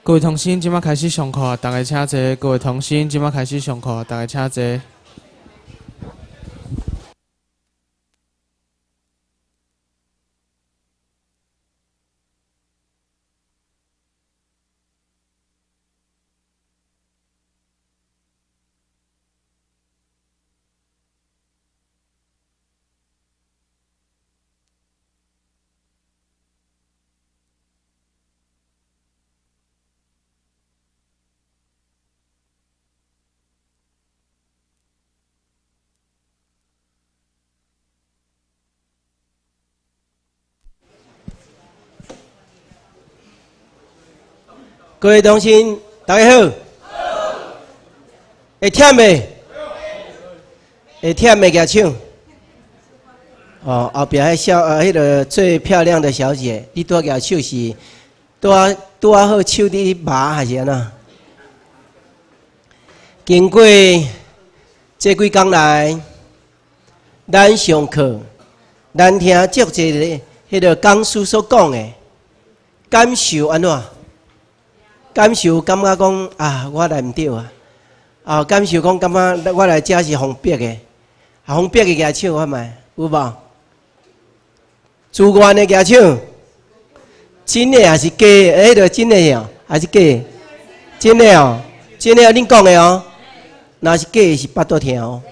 各位同心，即马开始上课，大家请坐。各位同心，即马开始上课，大家请坐。 各位同心，大家好。会忝未？会忝未？举手。哦，后壁迄个最漂亮的小姐，你拄举手是拄好手伫麻还是安怎？经过这几工来，咱上课，咱听足侪迄个讲师所讲的感受安怎？感受感觉讲啊，我来毋对啊！感受讲感觉我来遮是封闭的，封闭的举手看觅有无？自愿的举手，真的还是假的？迄个真的哦，还是假的？真的哦，真的哦，恁讲的哦。若是假的，是巴肚疼哦。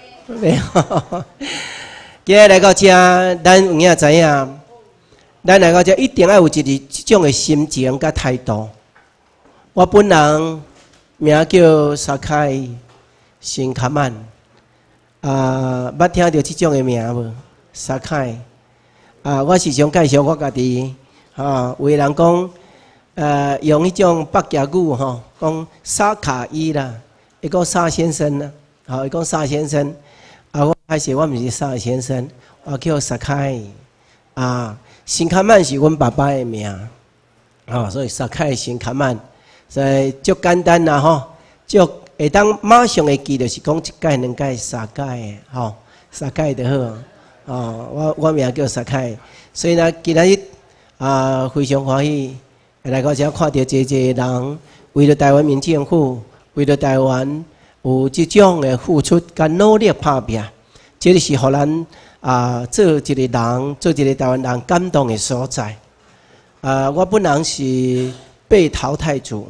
今日来到遮，咱有影知影，咱来到遮一定要有即种的心情甲态度。我本人名叫沙凯辛卡曼，捌听到这种的名无？沙凯，我时常介绍我家己，有的人讲，用迄种北京语吼，讲沙卡伊啦，伊讲沙先生啦，伊讲沙先生，我开始我毋是沙先生，我叫沙凯，辛卡曼是阮爸爸的名，所以沙凯辛卡曼。所以足简单啦吼，足会当马上会记，就是讲一届、两届、三届的吼，三届就好。我名叫沙凯，所以呢，今仔日非常欢喜来到遮看到这人为了台湾民政府，为了台湾有这种的付出甲努力打拼，这就是互咱做一个人，做一个台湾人感动的所在。我本人是被淘汰族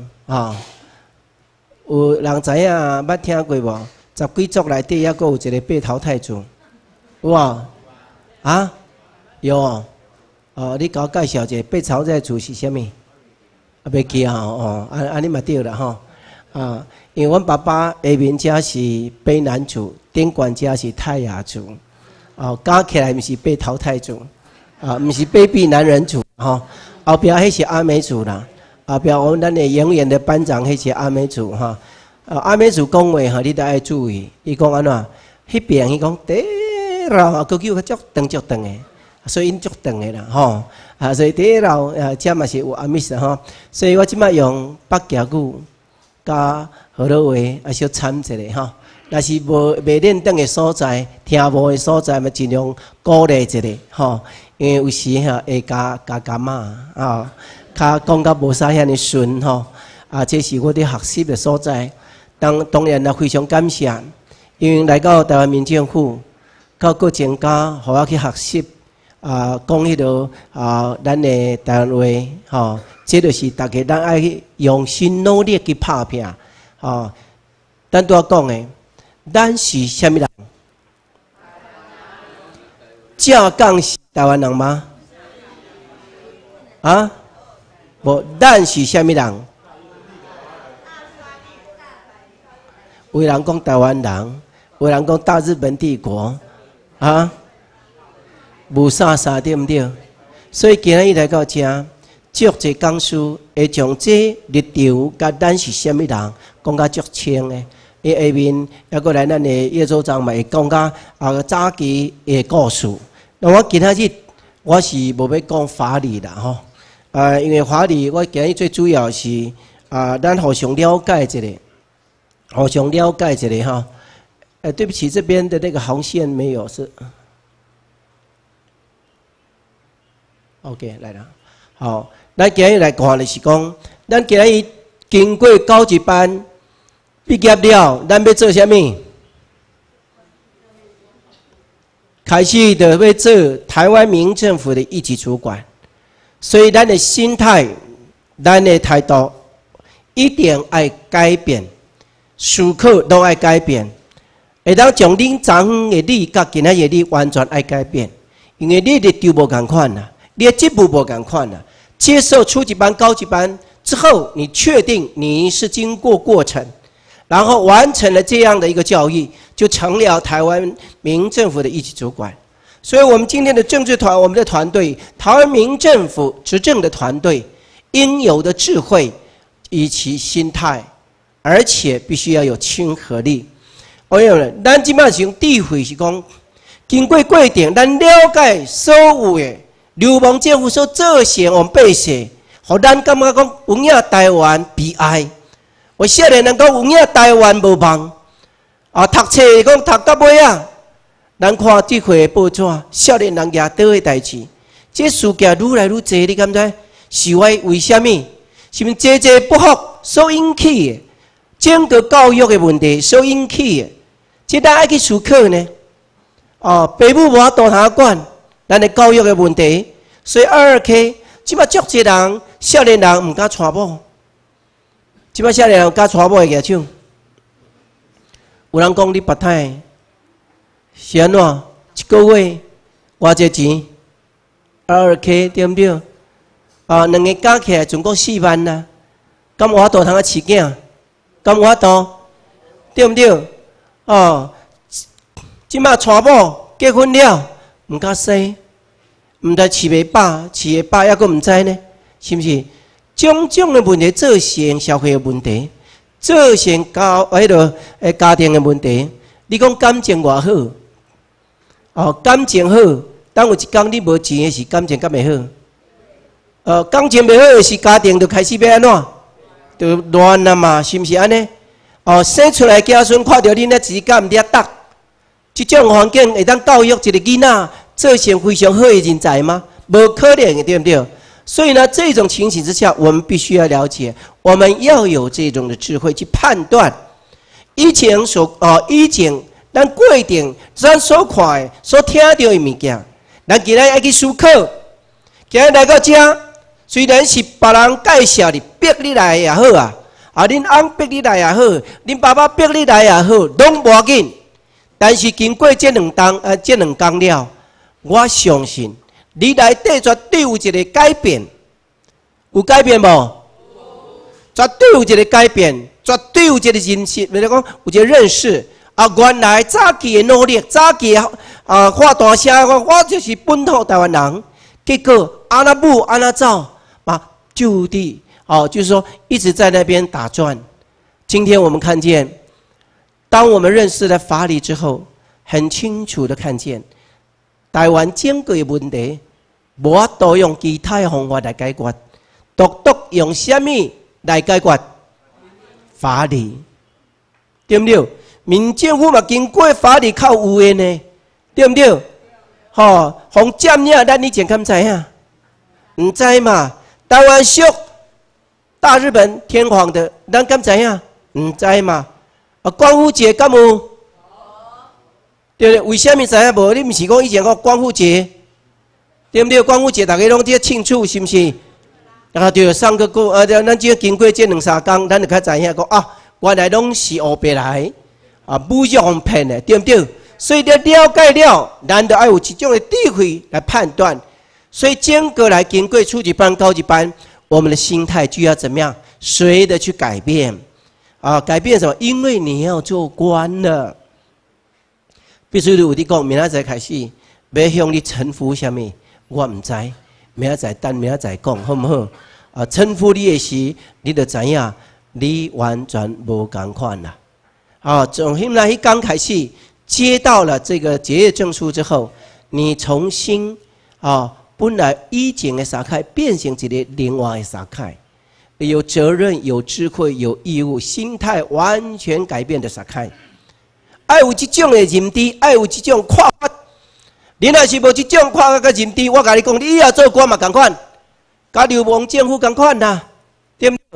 有人知影捌听过无？10几族内底，还佫有一个被淘汰族，有无？有哦。你甲我介绍一下被淘汰族是啥物？袂记安尼嘛对啦吼。因为阮爸爸下面遮是卑南族，顶悬遮是泰雅族，加起来毋是被淘汰族，毋是卑鄙男人族吼。后壁迄是阿美族啦。后壁我们咱的永远的班长，迄是阿美族哈。阿美族讲话你都爱注意。伊讲安怎？迄边伊讲第老高叫足长的，所以因足长的啦吼。所以第老遮嘛是有阿美斯吼。所以我即摆用北京语加河洛话小掺一下吼。若是袂练转的所在，听无的所在，嘛尽量鼓励一下吼。因为有时会加嘛较讲甲无啥遐尼顺吼，这是我伫学习的所在。当然啦，非常感谢，因为来到台湾民政府，到各增加，互我去学习，讲迄落咱的台湾话，这就是大家咱爱用心努力去打拼，咱拄仔讲的，咱是啥物人？正港是台湾人吗？无，咱是啥物人？有人讲台湾人，有人讲大日本帝国，无啥对毋对？所以今日来到遮，足侪讲师会将这立场甲咱是啥物人讲甲足清的。伊下面还佫来咱的叶组长嘛会讲甲早期的故事。那我今仔日我是无要讲法理啦吼。因为法律，我今日最主要是咱互相了解一下，互相了解一下哈。对不起，这边的那个航线没有是。OK， 来了。好，咱今日来看的是讲，咱今日经过高级班毕业了，咱要做什么？开始就要做台湾民政府的一级主管，所以咱的心态、咱的态度一定要改变，思考都要改变。会当从恁昨昏的你，甲今仔日你完全要改变，因为你的就无共款啦，你的职务无共款啦。接受初级班、高级班之后，你确定你是经过过程，然后完成了这样的一个教育，就成了台湾民政府的一级主管。所以，我们今天的政治团，我们的团队，台湾民政府执政的团队，应有的智慧以及心态，而且必须要有亲和力。我有了，咱即摆是用智慧是讲，经过过程，咱了解所有的流氓政府所造成我们百姓，互咱感觉讲有影台湾悲哀。有少年人讲有影台湾无望，读册讲读到尾啊，咱看这回报纸，少年人举倒的代志，这事件愈来愈多，你敢知？是为什么？是毋是济不服所引起的？整个教育的问题所引起的？这咱爱去思考呢。父母无法度通管咱的教育的问题，所以2K 即摆足济人少年人毋敢娶某，即摆少年人敢娶某会举手。有人讲你别太是安怎？一个月偌济钱？2K 对毋对？两个加起来总共4万啦，敢有法度通啊饲囝？敢有法度？对毋对？即摆娶某结婚了，毋敢生，毋知饲袂饱，饲会饱，抑阁毋知呢，是毋是？种种的问题造成社会的问题，造成家庭的问题。你讲感情偌好，感情好，当有一天你无钱的时，感情敢会好？感情袂好的时，家庭就开始要安怎？就乱了嘛，是毋是安尼？生出来子孙看到恁咧自敢毋咧答，这种环境会当教育一个囡仔，造成非常好的人才吗？无可能的，对不对？所以呢，这种情形之下，我们必须要了解，我们要有这种的智慧去判断。以前咱过程，咱所看的、所听到的物件，咱今仔要去思考。今仔来到这，虽然是别人介绍你、逼你来也好啊。恁翁逼你来也好，恁爸爸逼你来也好，拢无要紧。但是经过这两工了，我相信你内底绝对有一个改变，有改变无？绝对有一个改变，绝对有一个认识，或者讲有一个认识。原来早期的努力，早期的发大声，我就是本土台湾人。结果安那母安那走，就地。就是说一直在那边打转。今天我们看见，当我们认识了法理之后，很清楚的看见，台湾整个的问题，无法度用其他的方法来解决，独用什么来解决？法理，对不对？民政府嘛经过法理靠有的呢，对不对？从占领，咱以前敢知影？唔知嘛？台湾属大日本天皇的，咱敢知影？唔知嘛？光复节敢有？对不对？为什么知影无？你毋是讲以前讲光复节，对不对？光复节大家拢在庆祝，是毋是？对，上个咱只经过这2-3天，咱就较知影讲原来拢是黑白来，侮辱互骗的，对不对？所以了解了，咱就要有一种的智慧来判断。所以整个来经过初级班、高级班。我们的心态就要怎么样？随的去改变，改变什么？因为你要做官了。必须有你讲，明仔载开始要向你臣服什么？我唔知，明仔载等明仔载讲好唔好？臣服你的时，你就知影，你完全无共款啦。从现在刚开始接到了这个结业证书之后，你重新本来以前的沙凯变成一个另外的沙凯，有责任、有智慧、有义务，心态完全改变的沙凯。爱有这种的认知，爱有这种看法。你若是无这种看法跟认知，我甲你讲，你以后做官嘛同款，甲流氓政府同款啦，对不对？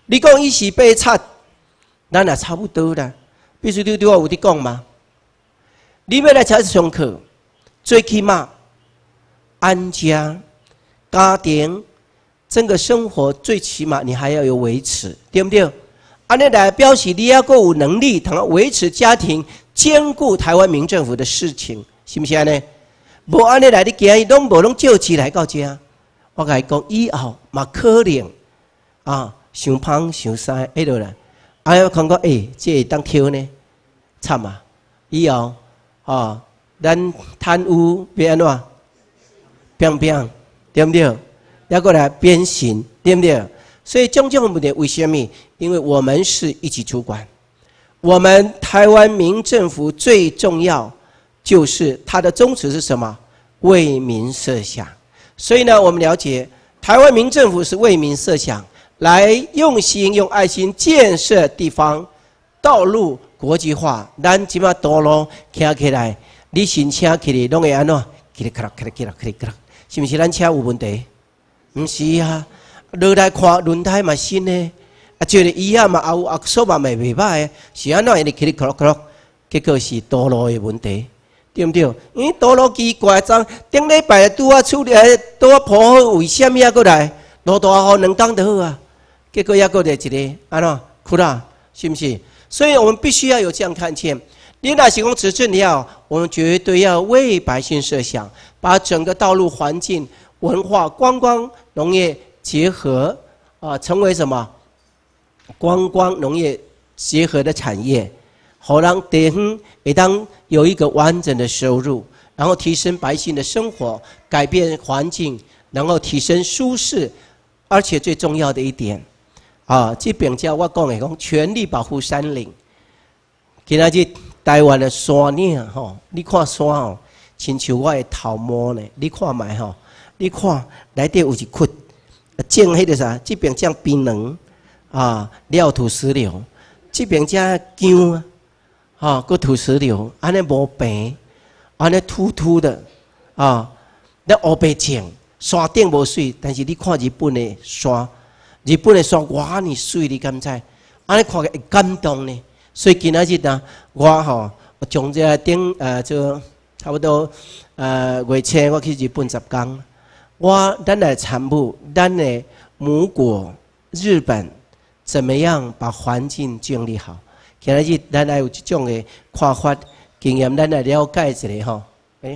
你讲伊是被贼，咱也差不多啦。必须对我有伫讲嘛？你要来才上课，最起码安家、家庭、整个生活，最起码你还要有维持，对不对？安尼来表示你要够有能力，通维持家庭，兼顾台湾民政府的事情，是不是安尼？无安尼来，你今日拢无拢召集来到这，我甲你讲，以后嘛可能啊，想胖想瘦迄落啦，哎呀，看讲这会当挑呢，惨啊！以后啊，咱贪污要安怎？变变，对不对？要过来鞭刑，对不对？所以种种问题为什么？因为我们是一级主管，我们台湾民政府最重要就是它的宗旨是什么？为民设想。所以呢，我们了解台湾民政府是为民设想，来用心用爱心建设地方道路国际化。咱即马道路行起来，你新车起来拢会安怎？起来咔啦咔啦咔啦咔啦咔啦，是不是咱车有问题？不是啊，落来看轮胎嘛新的，啊，觉得伊啊嘛也有手嘛袂歹，是安怎？因为起来咔啦咔啦，结果是道路的问题。对不对？因为道路奇怪，顶礼拜拄啊处理，拄啊铺好，为什么还过来？落大雨2天就好啊，结果还过来一个安怎哭啦？是不是？所以我们必须要有这样看见。你若是讲执政了，我们绝对要为百姓设想，把整个道路环境、文化、观光、农业结合啊，成为什么？观光农业结合的产业。好让地方会当有一个完整的收入，然后提升百姓的生活，改变环境，然后提升舒适，而且最重要的一点，啊，这边叫我讲的讲全力保护山林。今仔日台湾的山岭吼，你看山哦，亲像我的头毛呢，你看卖吼，你看内底有一窟，种迄个啥？这边种槟榔啊，了土石流，这边种姜啊。啊，个土石流，安尼无平，安尼凸凸的，啊，那黑白净，山顶无水，但是你看日本的山，日本的山哇，你水你敢知？安尼看个会感动呢。所以今仔日呢，我吼从这顶就差不多月初我去日本10天，咱来参谋咱的母国日本怎么样把环境建立好。今仔日咱来有这种的看法经验，咱来了解一下吼。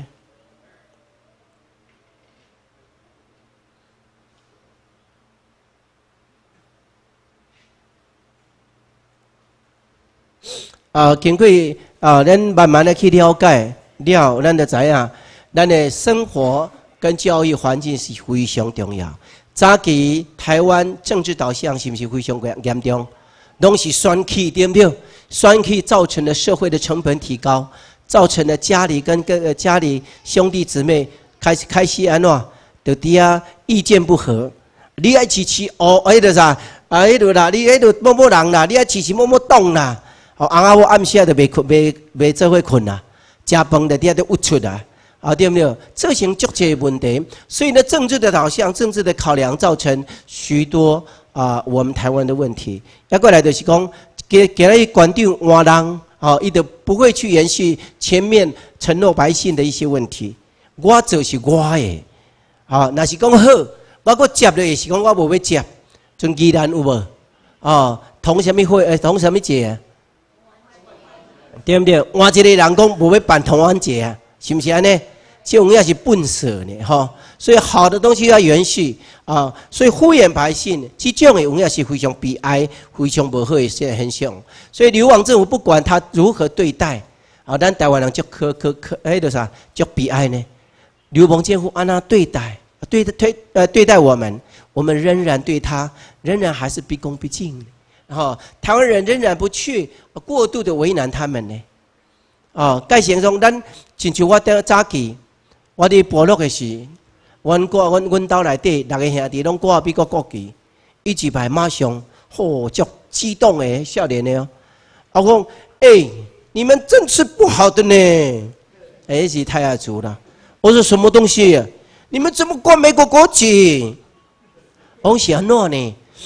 经过咱慢慢的去了解了，咱就知影，咱的生活跟教育环境是非常重要。早期台湾政治导向是不是非常严重？拢是选举，对不对？选举造成了社会的成本提高，造成了家里跟家里兄弟姊妹开始安怎，就伫啊意见不合。你爱支持哦，迄个啥迄个啦，你迄个某某人啦，你爱支持某某党啦。哦，翁仔某暗时就袂做伙困啦，食饭就伫啊就郁出啦。啊，对不对？这些足些问题，所以呢，政治的导向、政治的考量，造成许多我们台湾的问题。要过来就是讲，给了馆长换人，伊就不会去延续前面承诺百姓的一些问题。我做是我的，若是讲好，我搁接了也是讲我无要接，像宜兰有无？同什么会？同什么节？对不对？换一个人讲无要办同安节啊？是不是安尼？这种也是笨蛇呢，哈！所以好的东西要延续啊！所以敷衍百姓，这种的也是非常悲哀、非常不好的现象。所以流亡政府不管他如何对待啊，咱台湾人就就啥，就悲哀呢？流亡政府安那对待待我们，我们仍然对他仍然还是毕恭毕敬的。然后台湾人仍然不去过度的为难他们呢。介形容咱，亲像我早期，我伫部落的时，阮兜内底6个兄弟拢挂美国国旗，一举牌马上，足激动的少年的哦。我讲，你们政治不好的呢，是太爱族了。我说什么东西？你们怎么挂美国国旗？我是安怎呢？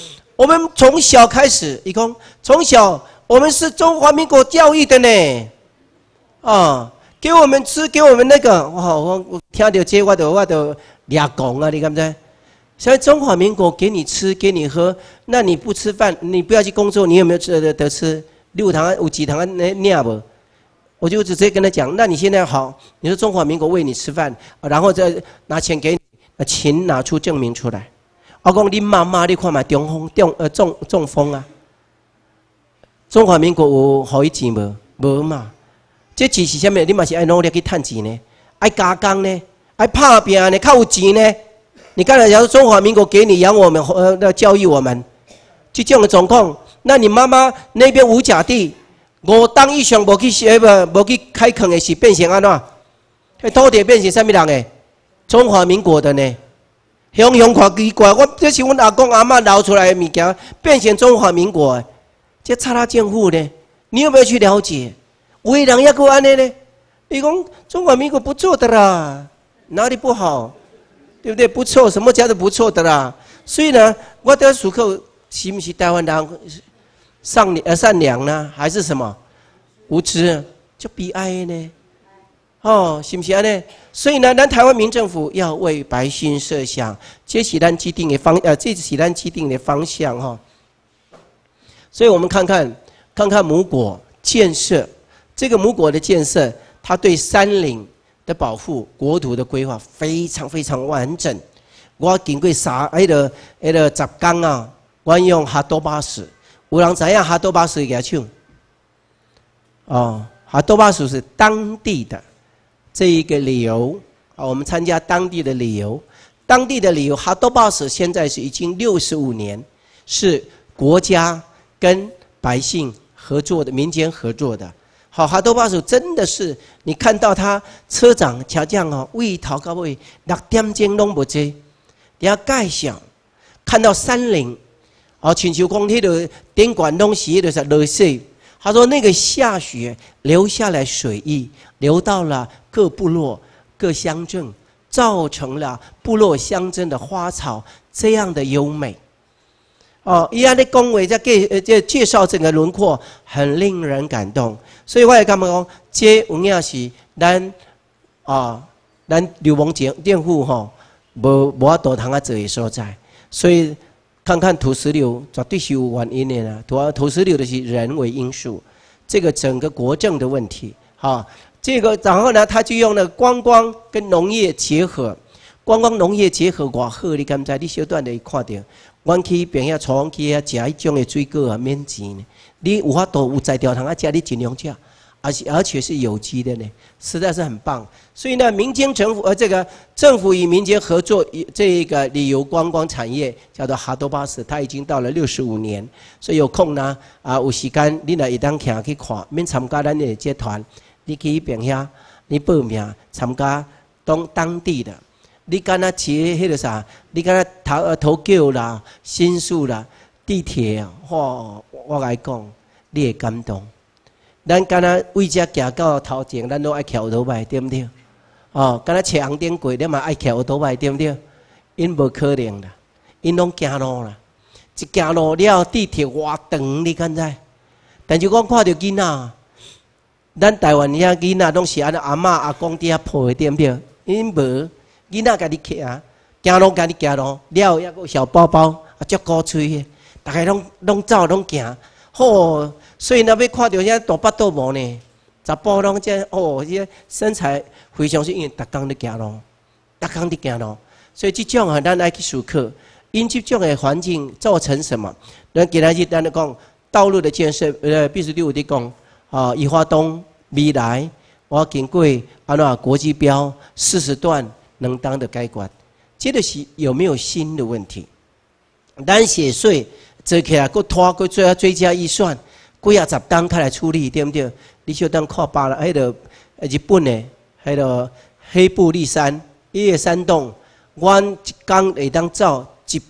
我们从小开始，一共从小我们是中华民国教育的呢，啊，给我们吃，给我们那个，哇，我听到这我都俩讲啊，你敢不知？现在中华民国给你吃，给你喝，那你不吃饭，你不要去工作，你有没有得吃？六堂有几堂念不？我就直接跟他讲，那你现在好，你说中华民国喂你吃饭，然后再拿钱给你，请拿出证明出来。我讲你妈妈，你看嘛，中风啊！中华民国有给伊钱无？无嘛？这钱是啥物？你嘛是爱努力去赚钱呢，爱加工呢，爱打拼呢，较有钱呢。你刚才讲中华民国给你养我们，教育我们，就这样的状况。那你妈妈那边五甲地，5当以上无去学无去开垦的是变成安怎？土地变成啥物人的？中华民国的呢？雄雄看奇怪，我这是阮阿公阿嬷留出来的物件，变成中华民国的，这刹那间户呢？你有没有去了解？有的人也够安尼呢？你讲中华民国不错的啦，哪里不好？对不对？不错，什么叫做不错的啦？所以呢，我在思考，是不是台湾人善良呢，还是什么无知？就悲哀呢？哦，是不是安尼？所以呢，咱台湾民政府要为百姓设想，这是咱既定的这是咱既定的方向哈。所以我们看看母国建设，这个母国的建设，它对山林的保护、国土的规划非常非常完整。我经过10天啊，我用哈多巴斯，有人知影哈多巴斯个唱？哦，哈多巴斯是当地的这一个旅游啊，我们参加当地的旅游，哈多巴斯现在是已经65年，是国家跟百姓合作的，民间合作的。好，哈多巴斯真的是，你看到他车长车长哦，为头到尾6点钟拢无坐，要介绍，看到山林，哦，亲像讲迄个电管拢是迄个是落雪，他说那个下雪流下来水域，流到了各部落、各乡镇，造成了部落乡镇的花草这样的优美。哦，伊安尼讲话这介绍整个轮廓，很令人感动。所以我也感觉讲，这有影是咱流氓政府吼，无法度通做的所在。所以看看土石流，绝对是有原因的啦。土石流的是人为因素，这个整个国政的问题。好，这个然后呢，他就用了观光跟农业结合，观光农业结合偌好，你敢知？你小段就会看到。阮去边遐草去遐食迄种的水果啊，免钱呢。你有法度有在条通啊食，你尽量食，而且是有机的呢，实在是很棒。所以呢，民间政府这个政府与民间合作，这一个旅游观光产业叫做哈多巴斯，它已经到了65年。所以有空呢有时间你来一当徛去看，免参加咱的这团，你去边遐，你报名参加当地的。你敢若骑迄个啥？你敢若投叫啦、新宿啦、地铁啊，我来讲，你会感动。咱敢若为遮行到头前，咱都爱骑头摆，对不对？哦，敢若坐红顶过，你嘛爱骑头摆，对不对？因无可能啦，因拢行路啦。一行路了，地铁偌长，你敢知？但是我看到囡仔，咱台湾遐囡仔拢是安尼阿嬷阿公伫遐抱的，对不对？因无。囡仔家己骑啊，行路家己行路，了还个小包包，足高吹的，大家拢走拢行，吼！所以若要看到遐大巴肚无呢，查甫拢这这身材非常是因为逐工伫行路，逐工伫行路，所以这种啊，咱爱去思考，因这种的环境造成什么？咱今仔日咱讲道路的建设，必须有伫讲宜花东未来，我经过国际标40段。能当的改观，这个是有没有新的问题？咱写税做起来，搁拖搁追加预算，几啊10档开来处理，对不对？你就当看罢了，迄个日本的，迄个黑布利山，伊个山洞，阮一工会当造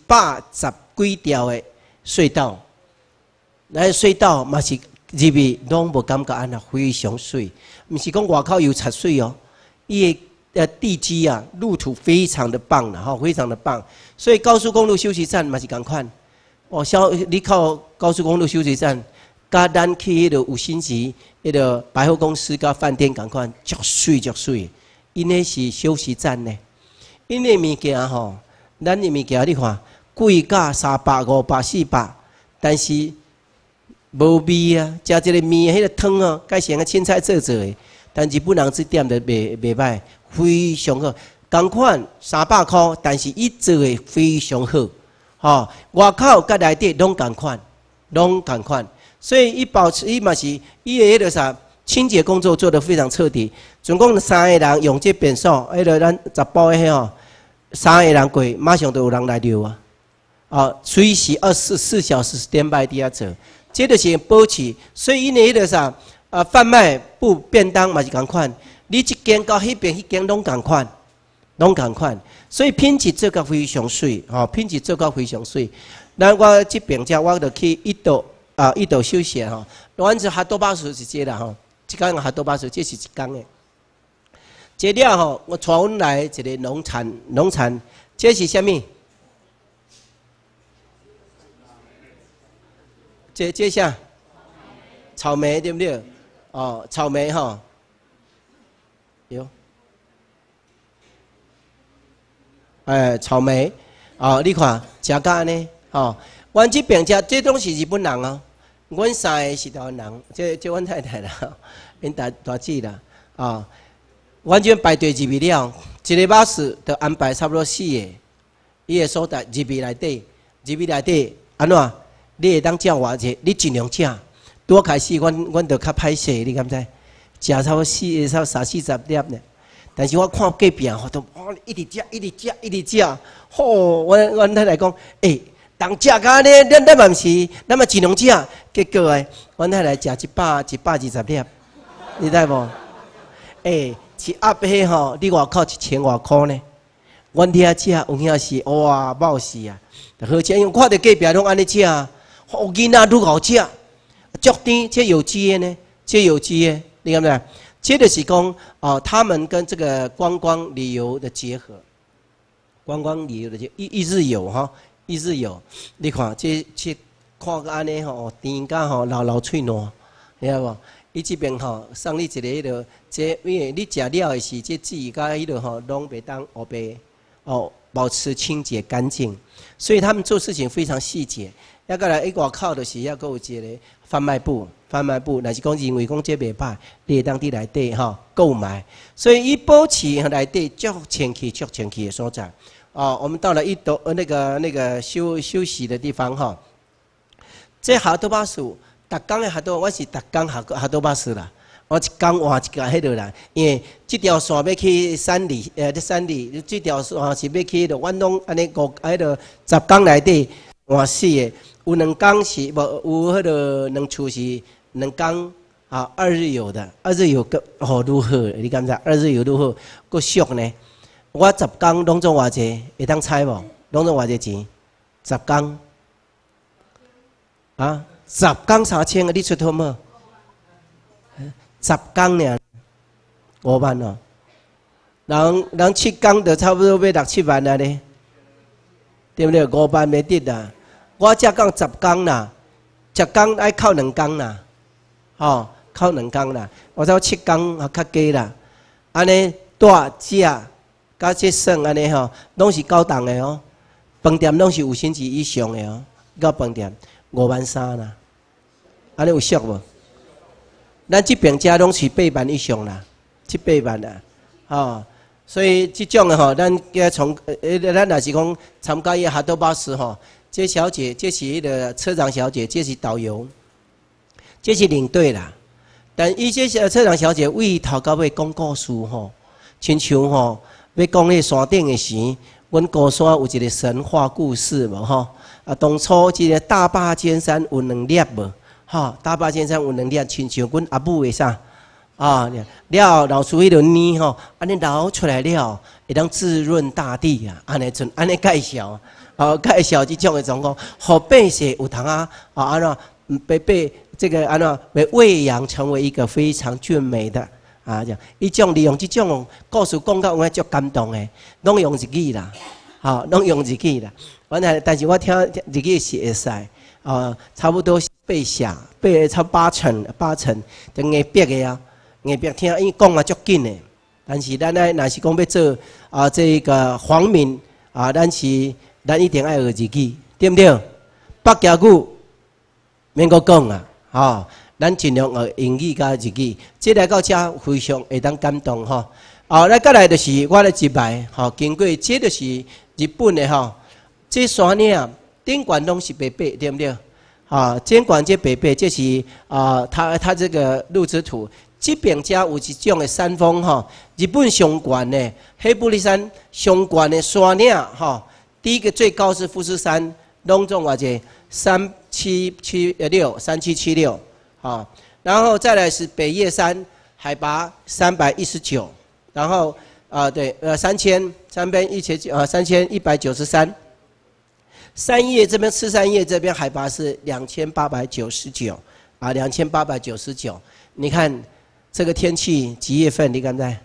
110几条的隧道，那隧道嘛是入去拢无感觉安那非常水，毋是讲外口有插水哦，伊个地基啊，路途非常的棒了哈，非常的棒。所以高速公路休息站嘛是同款， 哦，你靠高速公路休息站，甲咱去迄个五星级迄个百货公司甲饭店共款，足水足水。因那是休息站呢，因那物件吼，咱的物件你看，贵价300、500、400，但是无味啊，食一个面，迄个汤哦，改成个凊彩做的，但日本人这点就袂歹，非常好。同款300块，但是伊做的非常好，吼，外口甲内底拢共款，拢共款，所以伊保持伊嘛是伊的迄个啥清洁工作做得非常彻底。总共3个人用这便所，迄个咱十包的吼，3个人过，马上就有人来溜啊！啊，随时24小时standby伫遐做，这就是保持。所以因为迄个啥贩卖部便当嘛是共款，你一间到迄边迄间拢共款，拢共款。所以品质做甲非常水，吼，品质做甲非常水。咱我这边遮我就去一岛休息吼，阮是哈多巴士是这啦吼，一天哈多巴士这是一天的。接了吼，我带阮来一个农产，这是啥物？这啥？草莓对不对？哦，草莓吼，有。草莓，哦，你看，食甲安尼，吼，阮这边食这拢是日本人哦，阮3个是台湾人，这阮太太啦，因大姐啦，啊。完全排队入去了，一个巴士就安排差不多4个，伊个所在入去内底，安怎？你会当叫偌济？你尽量食。拄开始，阮就较歹势，你敢知？食差不多30-40粒呢。但是我看隔壁吼，都一直食，吼！阮太太讲，人食甲安尼，咱嘛毋是，咱嘛尽量食。结果阮太太食120粒，你知无？一盒迄吼，你外口1000多块呢。阮伫遐食，有影是哇，冒死啊！好食，因为看到隔壁拢安尼食，好囡仔愈好食，足甜，这有机的呢，这有机的，你看没有？这就是讲他们跟这个观光旅游的结合，观光旅游的一日游哈，一日游，你看这看个安尼吼，甜甲吼老脆糯，你知无？伊这边吼送你一个迄个，这因为你食了的是这水甲迄个吼，拢袂当黑白保持清洁干净，所以他们做事情非常细节。再过来，外口就是还佫有一个贩卖部，若是讲认为讲这袂歹，你会当伫内底吼购买。所以伊保持内底足清气的所在。我们到了一岛那个休息的地方哈，这哈多巴士。逐工的我是逐工哈多巴士啦，我一工换一个迄落啦，因为这条线要去山里，这条线是要去的，阮拢安尼迄个10工内底换4个，有2工是无有迄个2处是2工2日游的，2日游愈好，你感觉2日游愈好，佫俗呢。我10工拢做偌济，会当猜无？拢做偌济钱？10工10工3000个，你出好无？10工尔5万哦，人7工就差不多要6-7万啊咧，对不对？5万袂得啦。我只讲10工啦，10工爱靠2工啦，吼，靠2工啦。我说7工较低啦，安尼大食，甲这算安尼吼，拢是高档的哦。饭店拢是5星级以上的哦，到饭店53000啦。安尼有俗无？咱这边家拢是8万以上啦，7、8万啦，所以这种的吼，咱要从咱若是讲参加伊哈多巴士吼，这小姐这是迄个车长小姐，这是导游，这是领队啦。但伊这车长小姐为头到尾讲故事吼，亲像吼要讲迄山顶的时，阮高山有一个神话故事无吼？当初这个大坝尖山有2粒无？大坝尖山有2粒，亲像阮阿母的啥了老师迄个泥吼，安尼流出来了，会当滋润大地啊！安尼介绍，介绍这种的状况，互百姓有通安怎被这个安怎被喂养成为一个非常俊美的这样，伊种利用这种故事讲到我足感动的，拢用日语啦，拢用日语啦。 但是我听日语是会使，差不多8下，8差8成，就硬逼的啊，硬逼听伊讲啊足紧的。但是咱若是讲要做这个皇民咱一定爱学日语，对不对？北京语免个讲啊，咱尽量学英语加日语。这来到这非常会当感动吼。来再来就是我的一摆经过这就是日本的这山岭顶管拢是白白，对不对？顶管这白白，这是它这个路之图。这边遮有一种的山峰日本上悬的黑布利山上悬的山岭第一个最高是富士山，拢总偌济3776，然后再来是北叶山，海拔319，然后3193，山叶这边赤山叶这边海拔是2899，2899，你看。这个天气几月份？你敢知？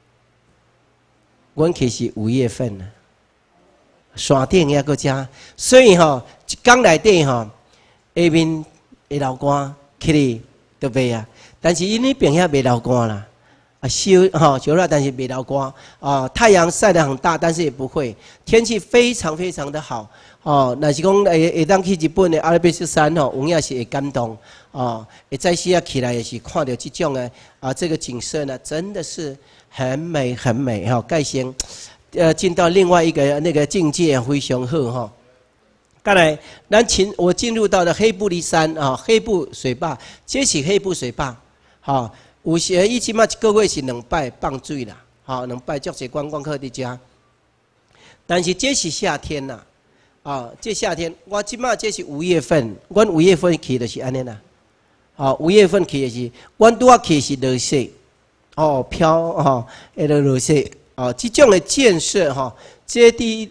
阮去是5月份了，山顶也搁遮，所以一天内底下面会流汗，起哩就袂啊。但是因那边遐袂流汗啦，烧了，但是袂流汗太阳晒得很大，但是也不会。天气非常非常的好若是讲会当去日本的阿尔卑斯山有影是会感动会早时起来也是看到这种的这个景色呢，真的是很美很美盖先进到另外一个那个境界非常好再来，我进入到了黑布里山黑布水坝，这是黑布水坝有时以前一个月是2摆放水啦2摆足侪观光客伫遮，但是这是夏天呐这夏天我即马这是5月份，阮5月份去就是安尼啦5月份去的是，阮拄去是落雪飘那个落雪这种的建设这伫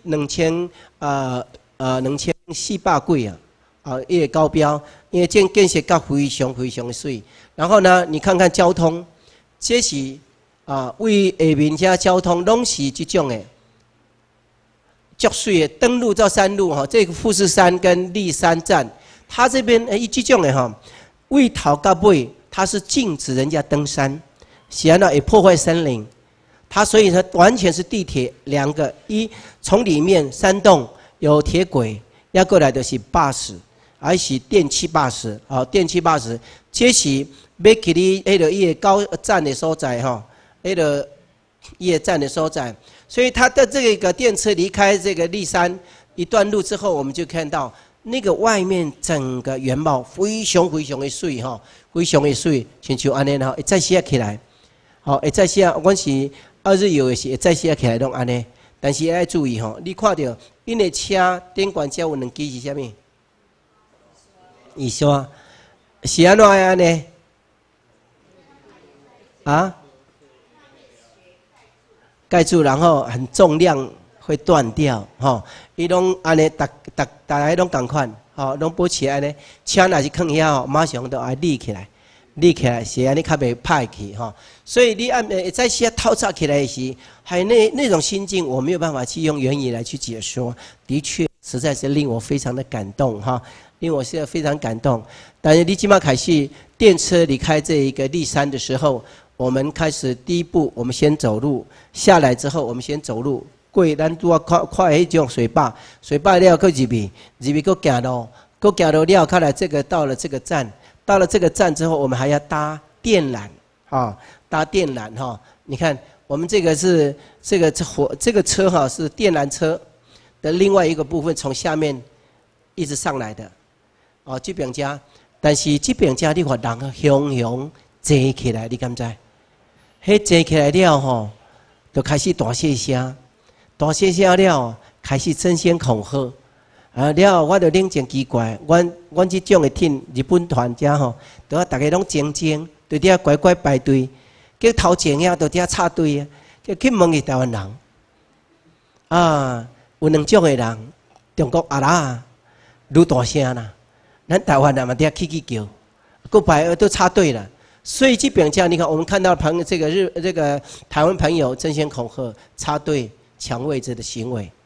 2400几一个高标，因为建设到非常非常的水。然后呢，你看看交通，这是为下面遮交通拢是这种的。足水的登陆到山路这个富士山跟立山站，它这边这种的为头到尾，它是禁止人家登山，是安怎会破坏森林。它所以它完全是地铁2个，从里面山洞有铁轨，要过来的是巴士，还是电气巴士电气巴士，这是要去你伊个高站的所在伊个站的所在。所以它的这个电车离开这个立山一段路之后，我们就看到那个外面整个原貌非常非常的水非常的水，亲像安尼会再写起来会再写。阮是2日游的是会再写起来拢安尼，但是要注意你看到因的车顶管遮有2支是啥物？雨刷是安怎安尼？盖住，然后很重量会断掉伊拢安尼，大家拢同款拢保持安尼。车若是放遐马上都爱立起来是安尼较袂歹去所以你在些透早起来时，还有那种心境，我没有办法去用言语来去解说。的确，实在是令我非常的感动令我现在非常感动。但是你即马开始电车离开这一个立山的时候。我们开始第一步，我们先走路下来之后，我们先走路过咱拄看迄种水坝，水坝了搁入去搁行路了，看来这个到了这个站，到了这个站之后，我们还要搭电缆搭电缆你看，我们这个是这个车是电缆车的另外一个部分，从下面一直上来的这边家，但是这边家你看人熊坐起来，你敢知？迄坐起来了就开始大声了，开始争先恐后了，我就冷静奇怪，阮这种的听日本团家都大家拢静静，在遐乖乖排队，叫头前呀，在遐插队叫去问伊台湾人有2种的人，中国拉愈大声啦，咱台湾人嘛在遐叫，搁排都插队了。所以这边这样，你看，我们看到这个台湾朋友争先恐后插队抢位置的行为，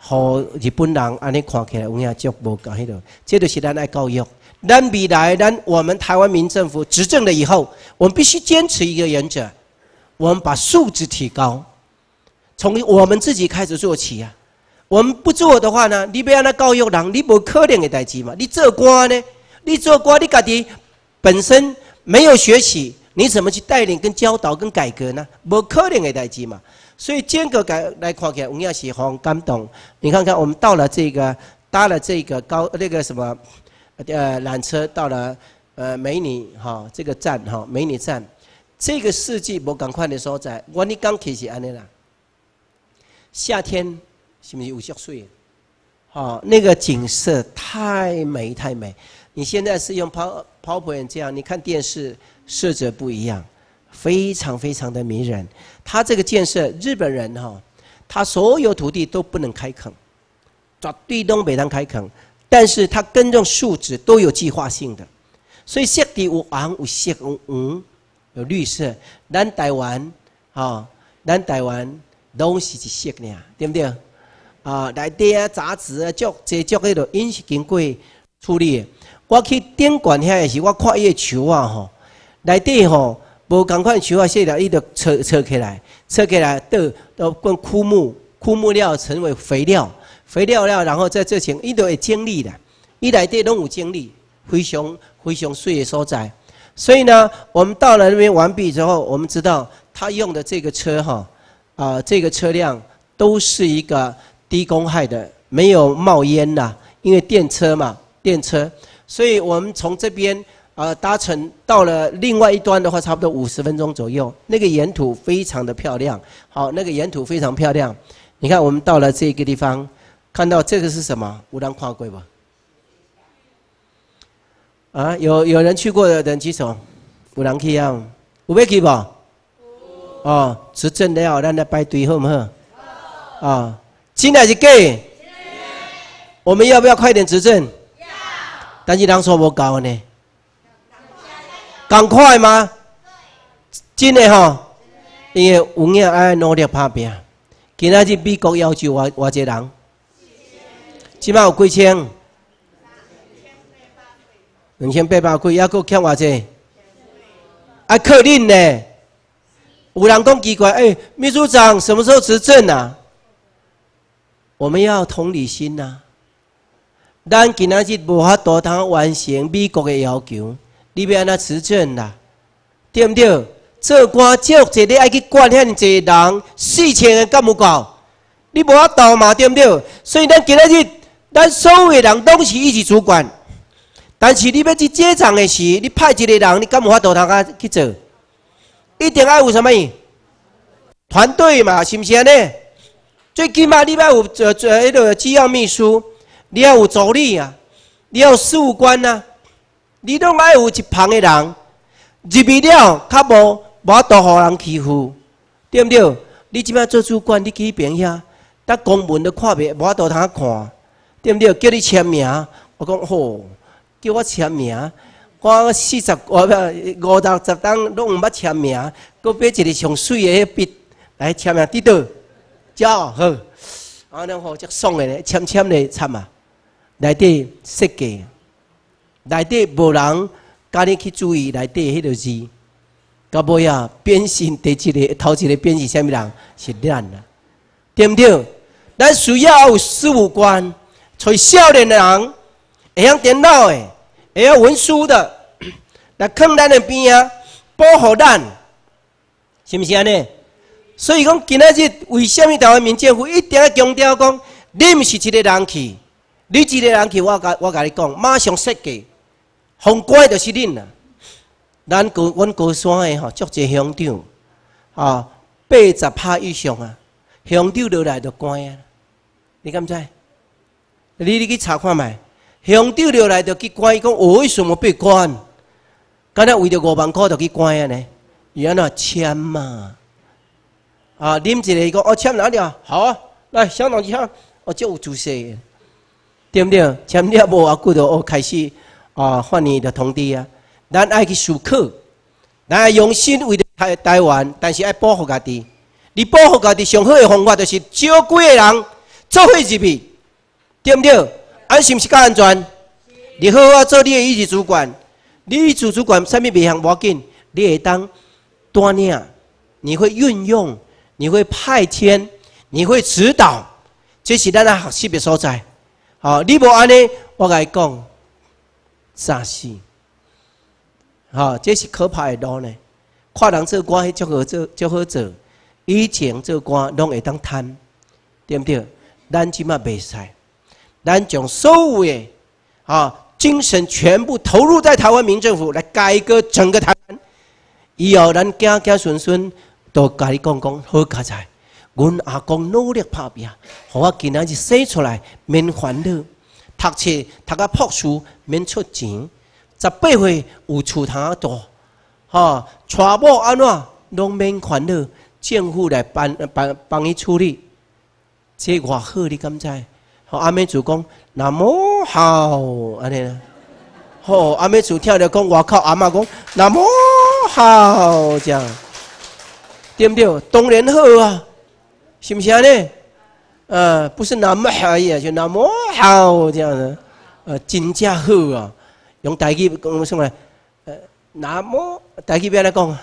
和日本人安尼看起来有影足无够迄个，这就是咱爱教育。咱未来，我们台湾民政府执政了以后，我们必须坚持一个原则：我们把素质提高，从我们自己开始做起啊。我们不做的话呢，你要安那教育人，你无可能的代志嘛。你做官呢，你做官，你家己本身没有学习，你怎么去带领、跟教导、跟改革呢？无可能的代志嘛。所以间隔来看起来，我们要是很感动。你看看，我们到了这个，搭了这个那个什么，缆车到了美女哈这个站哈美女站，这个世纪无赶快的所在，我你刚开始安尼啦。夏天是不是有雪水？好，那个景色太美太美。你现在是用PowerPoint这样，你看电视色泽不一样。非常非常的迷人，他这个建设日本人哈，他所有土地都不能开垦，绝对都不能开垦，但是他耕种树植都有计划性的，所以色地有黄有色有黄有绿色，咱台湾咱台湾拢是一色呢，对不对？内底啊杂质啊足迄个因是经过处理的。我去顶馆遐的时，我看伊个树啊吼，内底吼。无同款树啊，细了，伊就扯起来，都跟枯木料成为肥料了，然后在这前伊都会精力的，伊内底拢有精力，非常水的所在。所以呢，我们到了那边完毕之后，我们知道他用的这个车这个车辆都是一个低公害的，没有冒烟啦，因为电车嘛，所以我们从这边。搭乘到了另外一端的话，差不多50分钟左右。那个沿途非常的漂亮，好，那个沿途非常漂亮。你看，我们到了这个地方，看到这个是什么？有人看过吧？有人去过的人举手。有人去啊？有要去不？执政了，咱来排队好不好？真还是假？我们要不要快点执政？要。但是人数不够呢。赶快吗？真的吼，因为有影爱努力打拼。今仔日美国要求偌济人，即摆有几千，2800几，还佫欠偌济？还靠恁呢？有人讲奇怪，秘书长什么时候执政啊？我们要同理心呐。咱今仔日无法度通完成美国的要求。你要安怎执政啦？对不对？做官足侪你爱去管遐尼侪人，4000个敢有够？你无法度嘛，对不对？所以咱今仔日，咱所有的人都是一级主管，但是你要去结账的时，你派一个人，你敢有法度通去做？一定要有什么？团队嘛，是不是安尼？最起码你要有迄个机要秘书，你要有助理啊，你要有事务官啊。你拢爱有一旁的人，入去了，较无法度互人欺负，对不对？你即摆做主管，你去边遐，但公文都看袂，无法度通看，对不对？叫你签名，我讲吼，叫我签名，我40我50档拢毋捌签名，佮买一个上水的笔来签名，伫倒，叫好，然后则爽的咧，签咧惨啊，内底设计。内底无人教你去注意内底迄个字，到尾啊，变成第一个头一个变是啥物人？是咱啦，对不对？咱需要有事务官，找少年的人，会晓电脑的，会晓文书的，来囥咱的边啊，保护咱，是毋是安尼？所以讲，今仔日为什么台湾民政府一定要强调讲，你毋是一个人去，你一个人去，我甲你讲，马上设计。风乖就是恁啦，阮高山的吼，足侪乡长，80%以上啊，乡长落来就关啊，你敢知？你去查看卖，乡长落来就去关，伊讲为什么被关？敢若为着5万块就去关啊呢？原来签嘛，啉一个讲签哪里啊？好啊，来乡长一下，就有注释，对不对？签了无偌久就开始。换你的同弟啊！咱爱去思考，咱爱用心为了台湾，但是爱保护家己。你保护家己上好的方法，就是少几个人， 做伙入去，对不对？安是毋是较安全？你好好做你的一级主管，你一级主管啥物袂项无要紧，你会当带领，你会运用，你会派遣，你会指导，这是咱学习的所在。好，你无安尼，我甲你讲，啥事？好，这是可怕的路呢。看人做官，迄足好做。以前做官拢会当贪，对不对？咱即马袂使，咱将所有的精神全部投入在台湾民政府来改革整个台湾。以后咱子孙都甲你讲好佳哉。阮阿公努力打拼，互我今仔日生出来免烦恼，读册读到博士免出钱，18岁有厝通住，娶某安怎拢免烦恼，政府来帮伊处理，这偌好你敢知？阿妹主讲那么好安尼啦，阿妹主跳着讲外口阿嬷讲那么好这样，对不对？当然好啊。是不是呢？不是那么好而已，就那么好这样的，真正好啊！用台语讲什么？那么台语要来讲，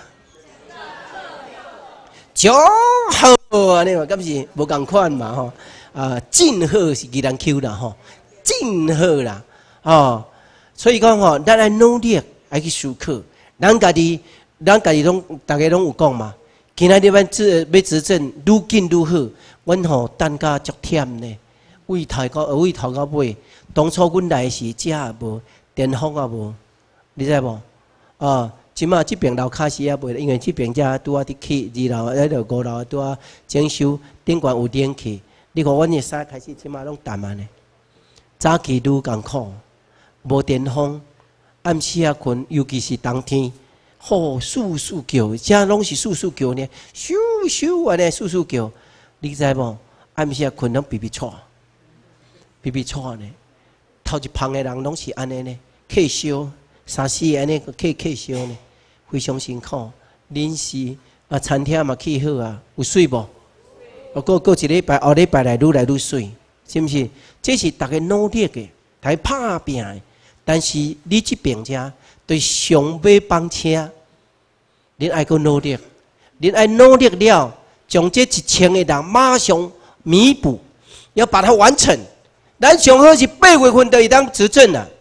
真好啊！你话敢是无共款嘛？吼，真好是技能 Q 啦，吼，真好啦，所以讲吼，咱来努力，爱去思考，咱家己拢大家拢有讲嘛。今仔日要执政，愈紧愈好。阮吼等甲足忝呢，位头到尾。当初阮来时，食也无，电风也无，你知无？即马即边楼骹时也袂，因为即边遮拄啊伫起2楼，迄个5楼拄啊整修，顶悬有电气。你看阮的衫开始即马拢淡啊呢。早起愈艰苦，无电风，暗时啊困，尤其是冬天。簌簌叫，遮拢是簌簌叫呢，咻咻安尼簌簌叫，你知无？暗时困拢哔错呢。头一旁的人拢是安尼呢，客烧3、4个安尼客烧呢，非常辛苦。临时餐厅嘛起好啊，有水无？过一礼拜，后礼拜来愈水，是毋是？这是大家努力的，大家拍拼的。但是你这边遮。对上尾帮车，恁爱个努力，恁爱努力了，将这1000个人马上弥补，要把它完成。咱上好是8月份就会当执政了，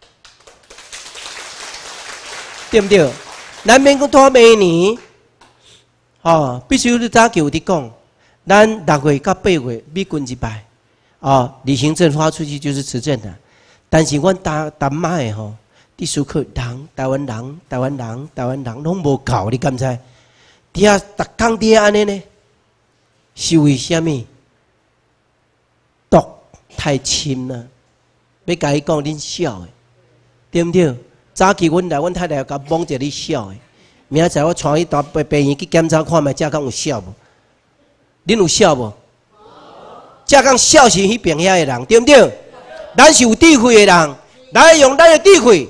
对不对？咱免讲拖明年，必须你早就有伫讲，咱6月到8月美军一摆，李行政发出去就是执政了。但是阮淡马的吼。你思考台湾人拢无够，你敢知？伫遐逐工伫遐安尼呢？是为虾米？毒太深了，要甲伊讲恁小的，对不对？早起阮来，阮太太甲摸者你小的，明仔载我带伊到病院去检查看觅，遮讲有小无？恁有小无？遮讲小是迄边遐的人，对不对？咱是有智慧的人，咱用咱的智慧。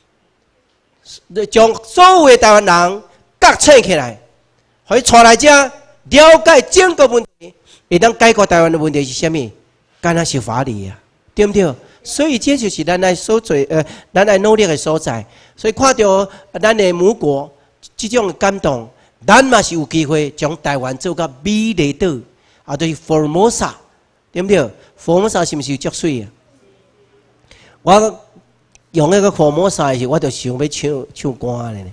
将所有的台湾人各醒起来，互伊带来遮了解整个问题，会当解决台湾的问题是啥物？干那是法理啊，对不对？所以这就是咱来所做咱来努力的所在。所以看到咱的母国这种感动，咱嘛是有机会将台湾做到美丽岛，就是 Formosa， 对不对 ？Formosa 是不是足水啊？我。用那个火魔赛时，我就想要唱歌咧。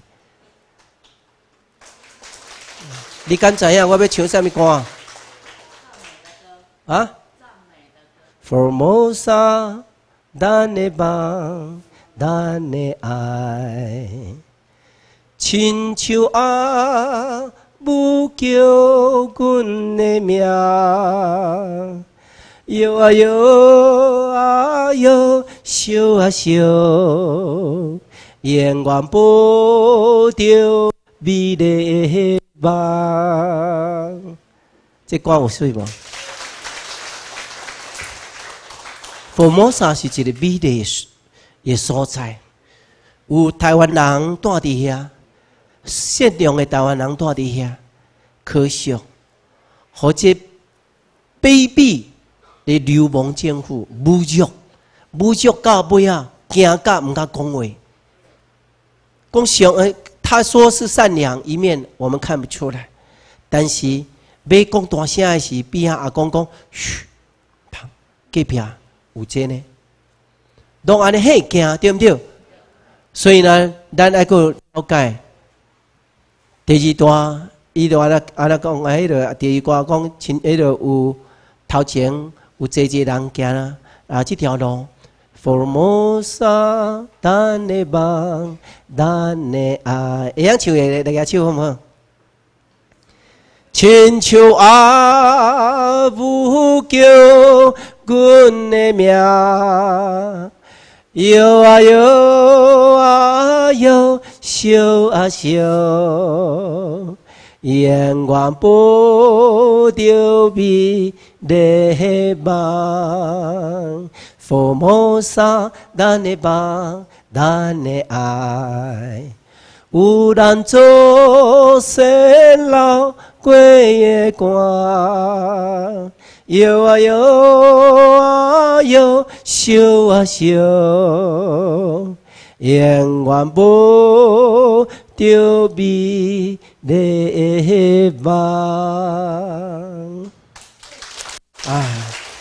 你敢知影我要唱啥物歌？Formosa， 咱的梦，咱的爱，亲像阿母叫阮的名。摇啊摇啊摇，烧啊烧，永远保着美丽的梦。这歌有水无？Formosa 是一个美丽的所在，有台湾人住伫遐，善良的台湾人住伫遐，可惜，或者卑鄙。 你流氓政府侮辱到尾啊，惊到唔敢讲话。讲上他说是善良一面，我们看不出来，但是要讲大声的时，边啊阿公讲，嘘，隔壁有这呢，拢安尼很惊，对不对？所以呢，咱爱个了解。第二段，伊就安那讲，迄个第二段讲，迄个有头前有济人行啊，这条路。Formosa 咱的梦，咱的爱，会晓唱的，大家唱好唔好？亲像阿母叫阮的名，摇啊摇啊摇，笑啊笑，永远保着美丽梦。Formosa 咱的梦，咱的爱，有咱做踅老过的关，摇啊摇啊摇，笑啊笑，永远保着美丽梦。哎。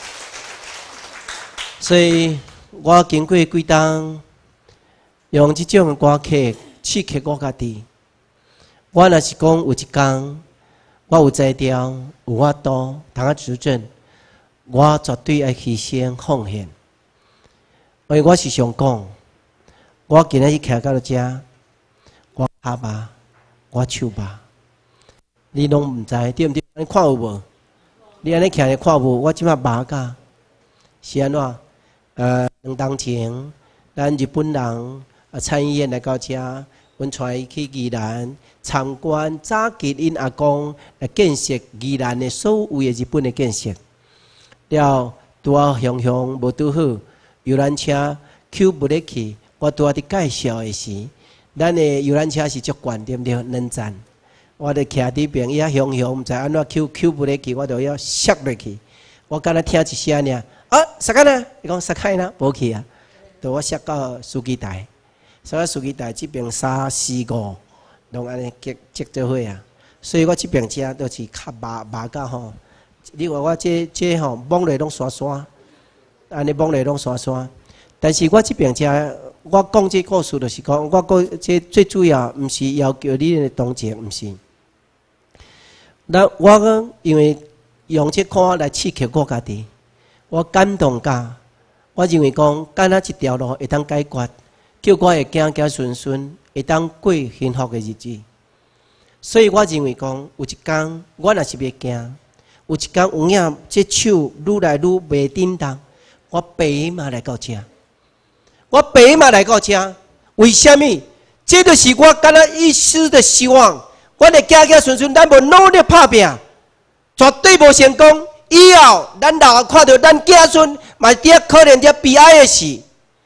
所以我经过几冬，用这种歌曲刺激我家己。我若是讲有一天，我有才调，有法度，通啊执政，我绝对爱牺牲奉献。因为我是想讲，我今日去徛到遮，我骹麻，我手麻，你拢唔知对唔对？你看有无？你安尼徛咧看无？我即摆麻甲是安怎？2当前，咱日本人参议院来到遮，阮带伊去宜兰参观早期因阿公来建设宜兰的所有的日本的建设。了，拄啊雄雄无拄好，游览车Q不入去，我拄啊伫介绍的时，咱的游览车是足悬对不对？2站，我伫徛伫边，伊啊雄雄毋知安怎 Q不入去，我就要摔落去。我敢若听一声尔。啊，啥个呢？伊讲啥开呢？无去啊，就我摔到司机台，所以司机台这边3、4、5，拢安尼结做伙啊。所以我这边遮都是较麻甲吼。你话我这吼摸来拢刷刷，安尼摸来拢刷刷。但是我这边遮，我讲这故事就是讲，我讲这最主要毋是要求你的同情，毋是。那我讲因为用这歌来刺激我家己。我感动甲，我认为讲，敢若一条路会当解决，叫我会行行顺顺，会当过幸福的日子。所以我认为讲，有一天我若是要行，有一天有影这手愈来愈袂振动，我爸嘛来到遮，我爸嘛来到遮，为什么？这就是我敢若一丝的希望。我会行行顺顺，咱无努力打拼，绝对无成功。以后，咱老啊看到咱子孙嘛，伫可能伫悲哀的事，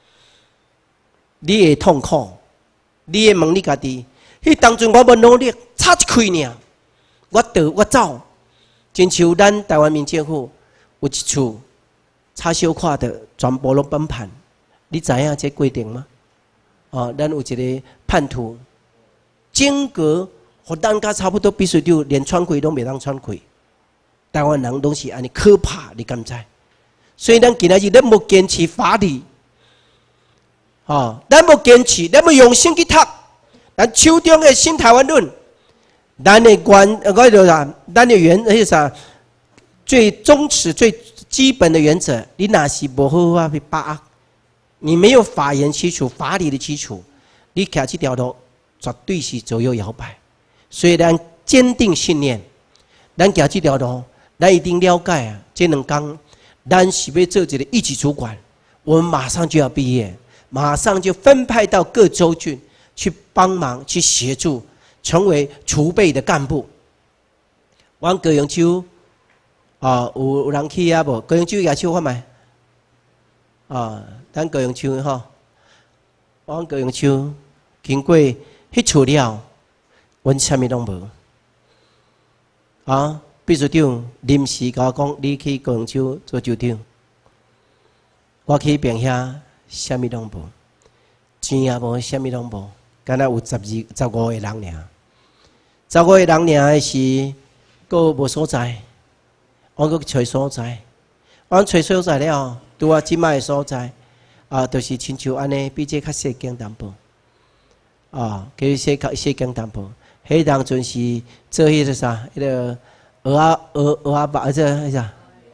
你会痛苦，你会问你家己，迄当阵我无努力，差一开尔，我走，亲像咱台湾民政府有一处差小可的全部拢崩盘，你知影这规定吗？哦，咱有一个叛徒，间隔和咱家差不多，必须就连穿开拢袂当穿开。台湾人拢是安尼可怕，你敢知？所以咱今仔日咱无坚持法律，咱无坚持，咱无用心去读，咱手中的新台湾论，咱的啥，最宗旨、最基本的原则，你若是无好好去把握，你没有法源基础、法理的基础，你徛这条路绝对是左右摇摆。所以咱坚定信念，咱徛这条路。咱一定了解啊！这2天，咱是要做一个一级主管，我们马上就要毕业，马上就分派到各州郡去帮忙、去协助，成为储备的干部。阮高雄州有人去啊无？高雄州举手看卖咱高雄州吼，阮高雄州经过迄处了，阮啥物拢无秘书长临时甲我讲，你去高雄州做州长。 我去病遐，啥物拢无，钱也无，啥物拢无，敢若有15个人尔。15个人尔是，佫无所在，我佫找所在，我找所在了，拄啊即摆的所在，就是亲像安尼，比这较细间淡薄，叫细间淡薄。迄当阵是做迄个啥，迄个蚵仔肉，这啥？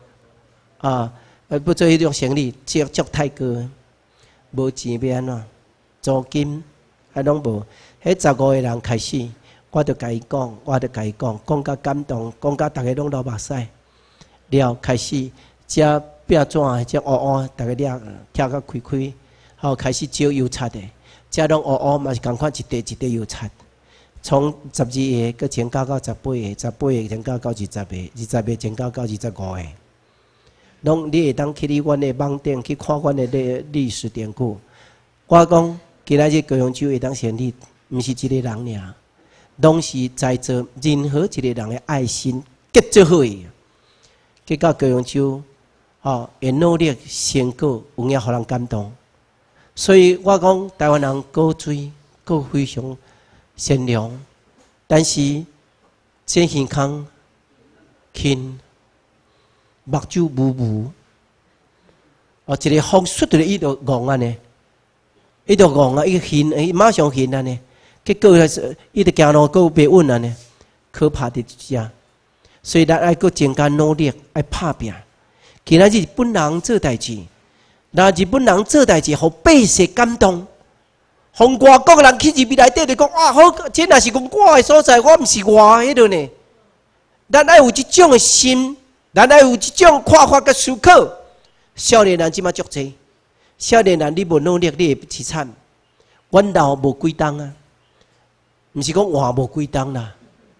不做迄种生意，接太高，无钱要安怎？租金拢无。迄15个人开始，我就甲伊讲，讲甲感动，讲甲大家拢流目屎。了开始，遮壁纸，遮乌，大家掠拆甲开，好开始招油漆的，遮拢乌嘛是共款一块油漆。从12个，佮增加到18个，18个增加到20个，20个增加到25个。拢你会当去你阮的网顶去看阮的历史典故。我讲今仔日高雄州会当成立，毋是一个人尔，拢是在座任何一个人的爱心结做伙的。结果高雄州会努力成果有影互人感动。所以我讲台湾人高水，佫非常善良，但是真健康、轻，目睭雾，一个风雪的伊就戆安尼，伊就戆啊，伊晕，伊马上晕安尼，结果伊就行路佫袂稳安尼，可怕的遮。所以咱爱佫增加努力，爱拍拼。今仔日本人做代志，那日本人做代志，互百姓感动。从外国人去入内底就讲好，这若是讲我的所在，我毋是外迄落呢。咱爱有即种的心，咱爱有即种看法甲思考。少年人即马足济，少年人你无努力，你会凄惨。阮老无几冬啊，毋是讲活无几冬啦。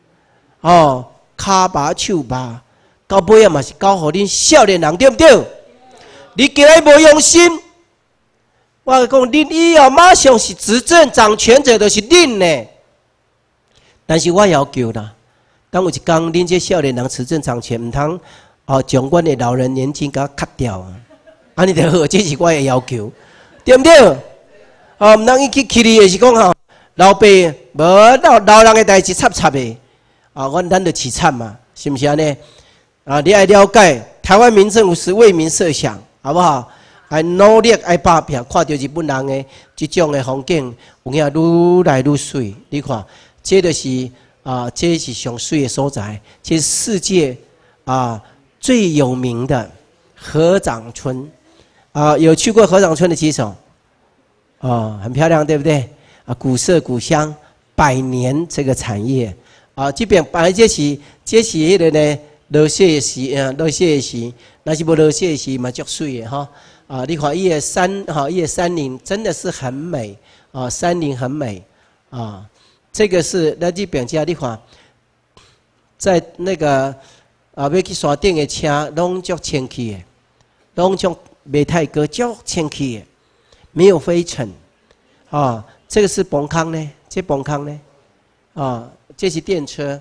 骹麻手麻，到尾啊嘛是教互恁少年人对不对？你今日无用心。我讲，恁以后马上是执政掌权者，就是恁呢。但是我要求啦，当有一天恁这少年人执政掌权，唔通将阮的老人年金给砍掉啊！安尼就好，这是我的要求，对不对？唔通伊去你的是讲老爸无老人的代志插的，咱就凄惨嘛，是不是安尼？你爱了解，台湾民政府是为民设想，好不好？爱努力，爱拍拼，看到日本人的这种的风景，有影愈来愈水。你看，这就是这是上水的所在，这是世界最有名的合掌村。有去过合掌村的举手？很漂亮，对不对？古色古香，100年这个产业。这边本来这是迄个呢，落雪时，落雪时，那是无落雪时嘛，足水的哈。你看伊的山，伊的山林真的是很美，山林很美，这个是咱这边家，你看，在那个要去山顶的车，拢足清气的，拢足袂太高，足清气的，没有灰尘，这个是崩坑呢，这崩坑呢，这是电车，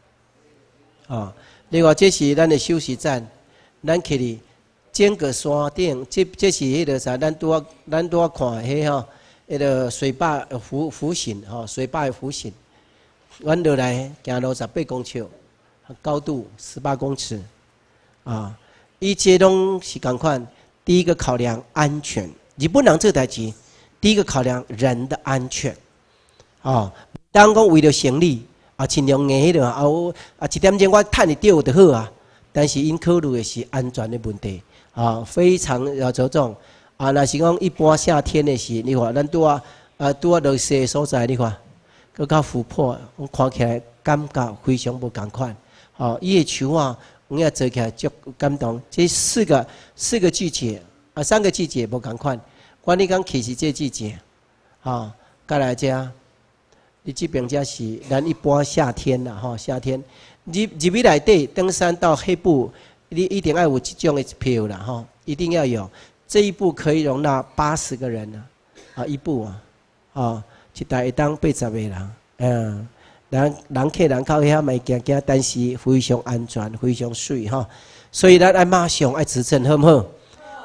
另外这是咱的休息站，咱去哩。尖个山顶，这是迄个啥？咱拄啊看迄迄个水坝浮型水坝的浮型。阮落来行路18公尺，高度18公尺，伊这拢是共款。第一个考量安全，日本人做代志，第一个考量人的安全，当讲为了生理尽量硬迄个1点钟我趁得到就好啊。但是因考虑的是安全的问题。非常要着重若是讲一般夏天的时，你看咱拄啊落雪的所在，你看，佮较湖泊，我看起来感觉非常无共款。伊的树有影做起来足感动。这四个季节3个季节无共款。管你讲去是这季节，再来遮，你这边遮是咱一般夏天啦，夏天入去内底登山到黑部。你一定要有这种的票啦，一定要有。这一部可以容纳80个人一部一台会当80个人，人客人靠遐咪行，但是非常安全，非常水所以咱爱马上爱执政，好不好？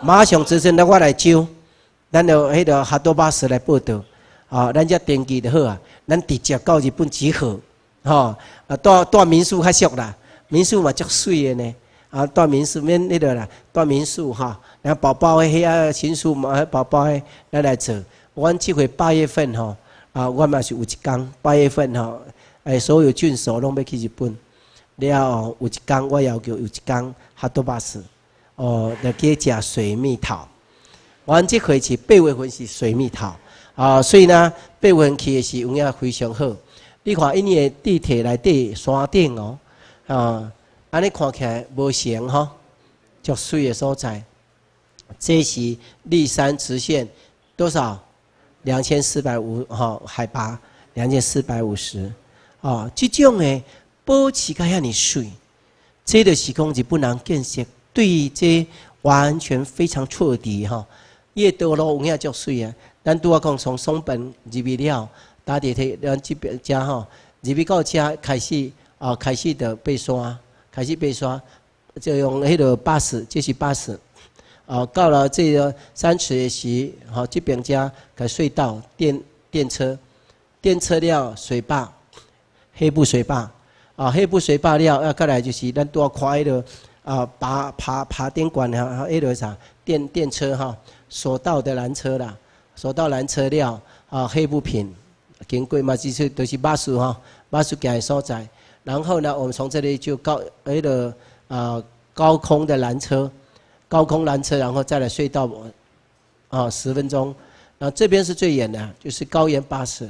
马上执行，我来招，咱就迄个哈多巴斯来报道，咱只登记就好啊，咱直接到日本集合，住民宿较俗啦，民宿嘛足水的呢，住民宿免迄个啦，住民宿然后宝宝迄新宿嘛，宝宝咱来做，阮这回8月份我嘛是有一天8月份所有郡守拢要去日本，了有一天我要求有一天哈多巴斯。就去食水蜜桃。阮这回是8月份是水蜜桃所以呢，8月份去的是有影非常好。你看，因为地铁内底山顶安尼看起来无成足水的所在。这是立山直线多少？2450海拔2450这种的保持甲遐尼水，这就是讲日本人建设。对这完全非常彻底伊个道路有影足水啊！咱拄讲从松本入去了，搭地铁咱这边遮入去到遮开始开始就爬山，开始爬山就用迄个巴士，这是巴士到了这个三池的时这边遮个隧道电车了水坝，黑布水坝黑布水坝了再来就是咱拄看迄个。爬电管迄个啥电车索道的缆车啦，索道缆车了黑布品经过嘛，就是都是巴士巴士行的所在。然后呢，我们从这里就迄个高空的缆车，然后再来隧道10分钟。然后这边是最远的，就是高原巴士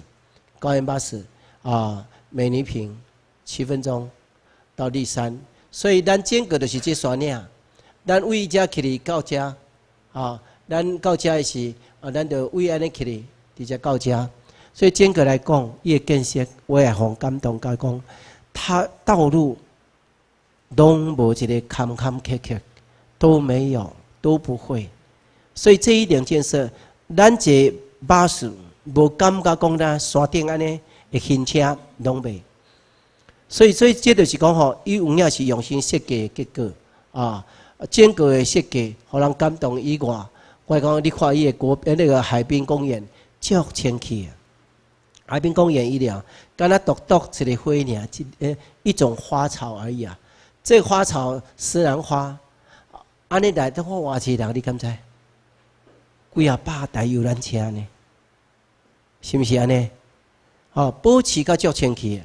美尼坪7分钟到立山。所以咱整个就是这山岭，咱为遮起到遮，咱到遮的是，咱就为安尼起哩，直接到遮。所以整个来讲，伊的建设我也很感动，甲讲，他道路拢无一个坎坎坷坷，都没有，都不会。所以这一点建设，咱这巴士无感觉讲咱山顶安尼的行车拢袂。所以这就是讲伊有影是用心设计的结果整个的设计，互人感动以外，我讲你看伊的那个海滨公园，足清气海滨公园伊了，敢若独一个花尔，一种花草而已这个花草丝兰花，安尼来都好偌济人，你敢知？几啊百台游览车呢？是毋是安尼？保持甲足清气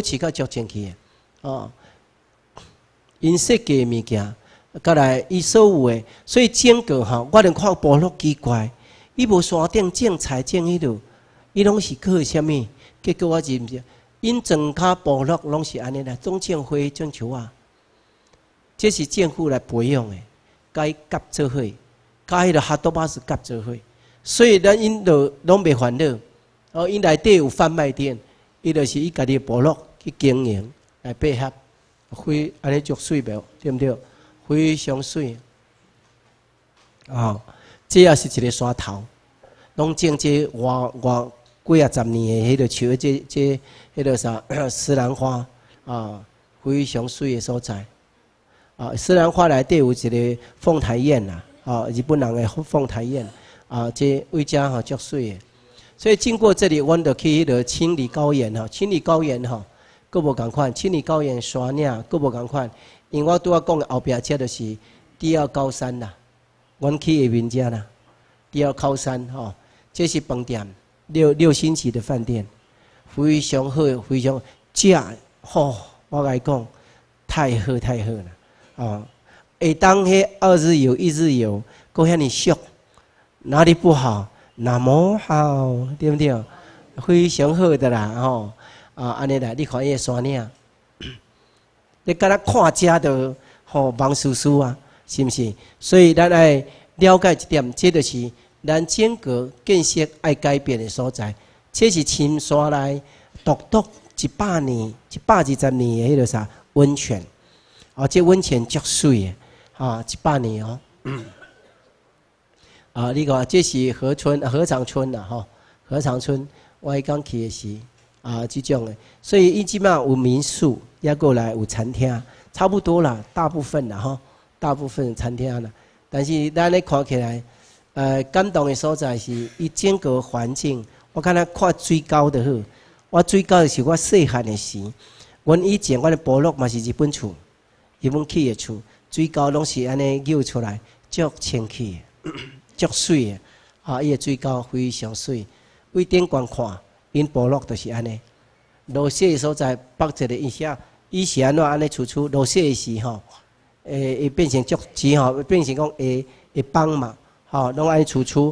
因设计的物件，再来伊所有的，所以整个我连看部落奇怪，伊无山顶种菜种迄落，伊拢是靠啥物？结果我认识，因整卡部落拢是安尼啦，种花种树这是政府来培养的，甲伊夹做伙，甲迄个哈多巴斯夹做伙，所以咱因就拢袂烦恼。因内底有贩卖店，伊就是伊家己部落去经营来配合，非安尼足水袂，对不对？非常水。这也是一个山头，拢种这偌几啊10年的迄个树，这迄个啥丝兰花非常水的所在。丝兰花内底有一个凤台苑啦，日本人的凤台苑这位遮足水的。所以经过这里，阮就去迄个青里高原青里高原佫无共款，青里高原山岭佫无共款。因为我拄仔讲的后壁这就是第二高山啦，阮去下面遮啦，第二高山这是饭店6星级的饭店，非常好，非常我来讲太好了下当迄2日游1日游，佫遐尼俗，哪里不好？那么好，对不对？非常好的啦，安尼啦，你看伊个山岭，你敢若看遮都忙叔叔是毋是？所以咱爱了解一点，这就是咱整个建设爱改变的所在。这是深山内独100年、120年的迄个啥温泉，这温泉足水的100年你看这是合长村啦，合长村我刚去的是这种的，所以伊即马有民宿，也过来有餐厅，差不多啦，大部分啦大部分餐厅啦， 但是咱咧看起来，感动的所在是伊整个环境，我看水沟就好。我水沟是我细汉的时，阮以前我的部落嘛是日本厝，日本起的厝，水沟拢是安尼舀出来，足清气的，足水的。啊，伊的水沟非常水。为顶观看，因部落就是安尼。落雪的所在，北一个一下，伊是安怎安尼厝落雪的时吼，会变成竹子吼，变成讲会帮嘛，吼，拢安尼厝。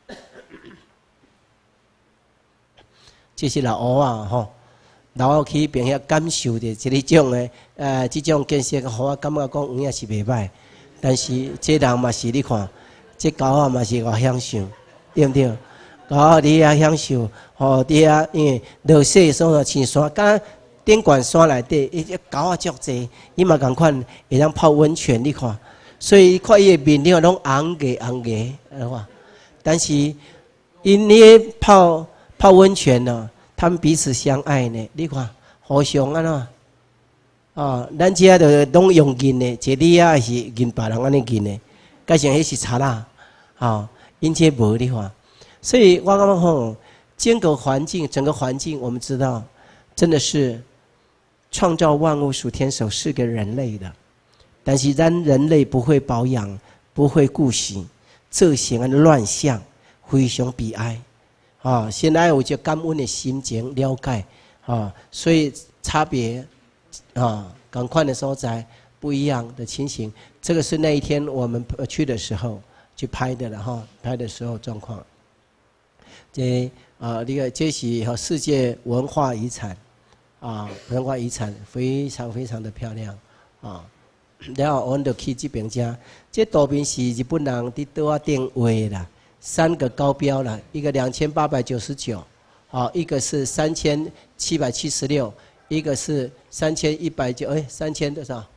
这是老乌啊吼，老乌去边遐感受着这种的这种建设，互我感觉讲有影是袂歹。但是这人嘛是你看，这狗啊嘛是我享受，对不对？狗你也享受，吼，你也因为落雪的时候青山，敢顶悬山内底，伊只狗啊足济，伊嘛共款会当泡温泉，你看，所以看伊的面了拢红个，哇！但是因咧泡温泉呢，他们彼此相爱呢，你看互相安怎？啊，咱遮就拢用银的，一你啊是银别人安尼银的，加上迄是茶啦，啊，因这无你看，所以我感觉吼，整个环境，我们知道，真的是创造万物属天手是给人类的，但是咱人类不会保养，不会顾惜，这些的乱象非常悲哀。啊，现在有一个感恩的心情了解啊，所以差别啊，赶快的所在不一样的情形，这个是那一天我们去的时候去拍的了哈，拍的时候状况。这这是世界文化遗产啊，文化遗产非常非常的漂亮啊。然后我们就去这边这图片是日本人伫桌仔顶画啦。3个高标了，一个2899，好，一个是3776，一个是3190，3000多少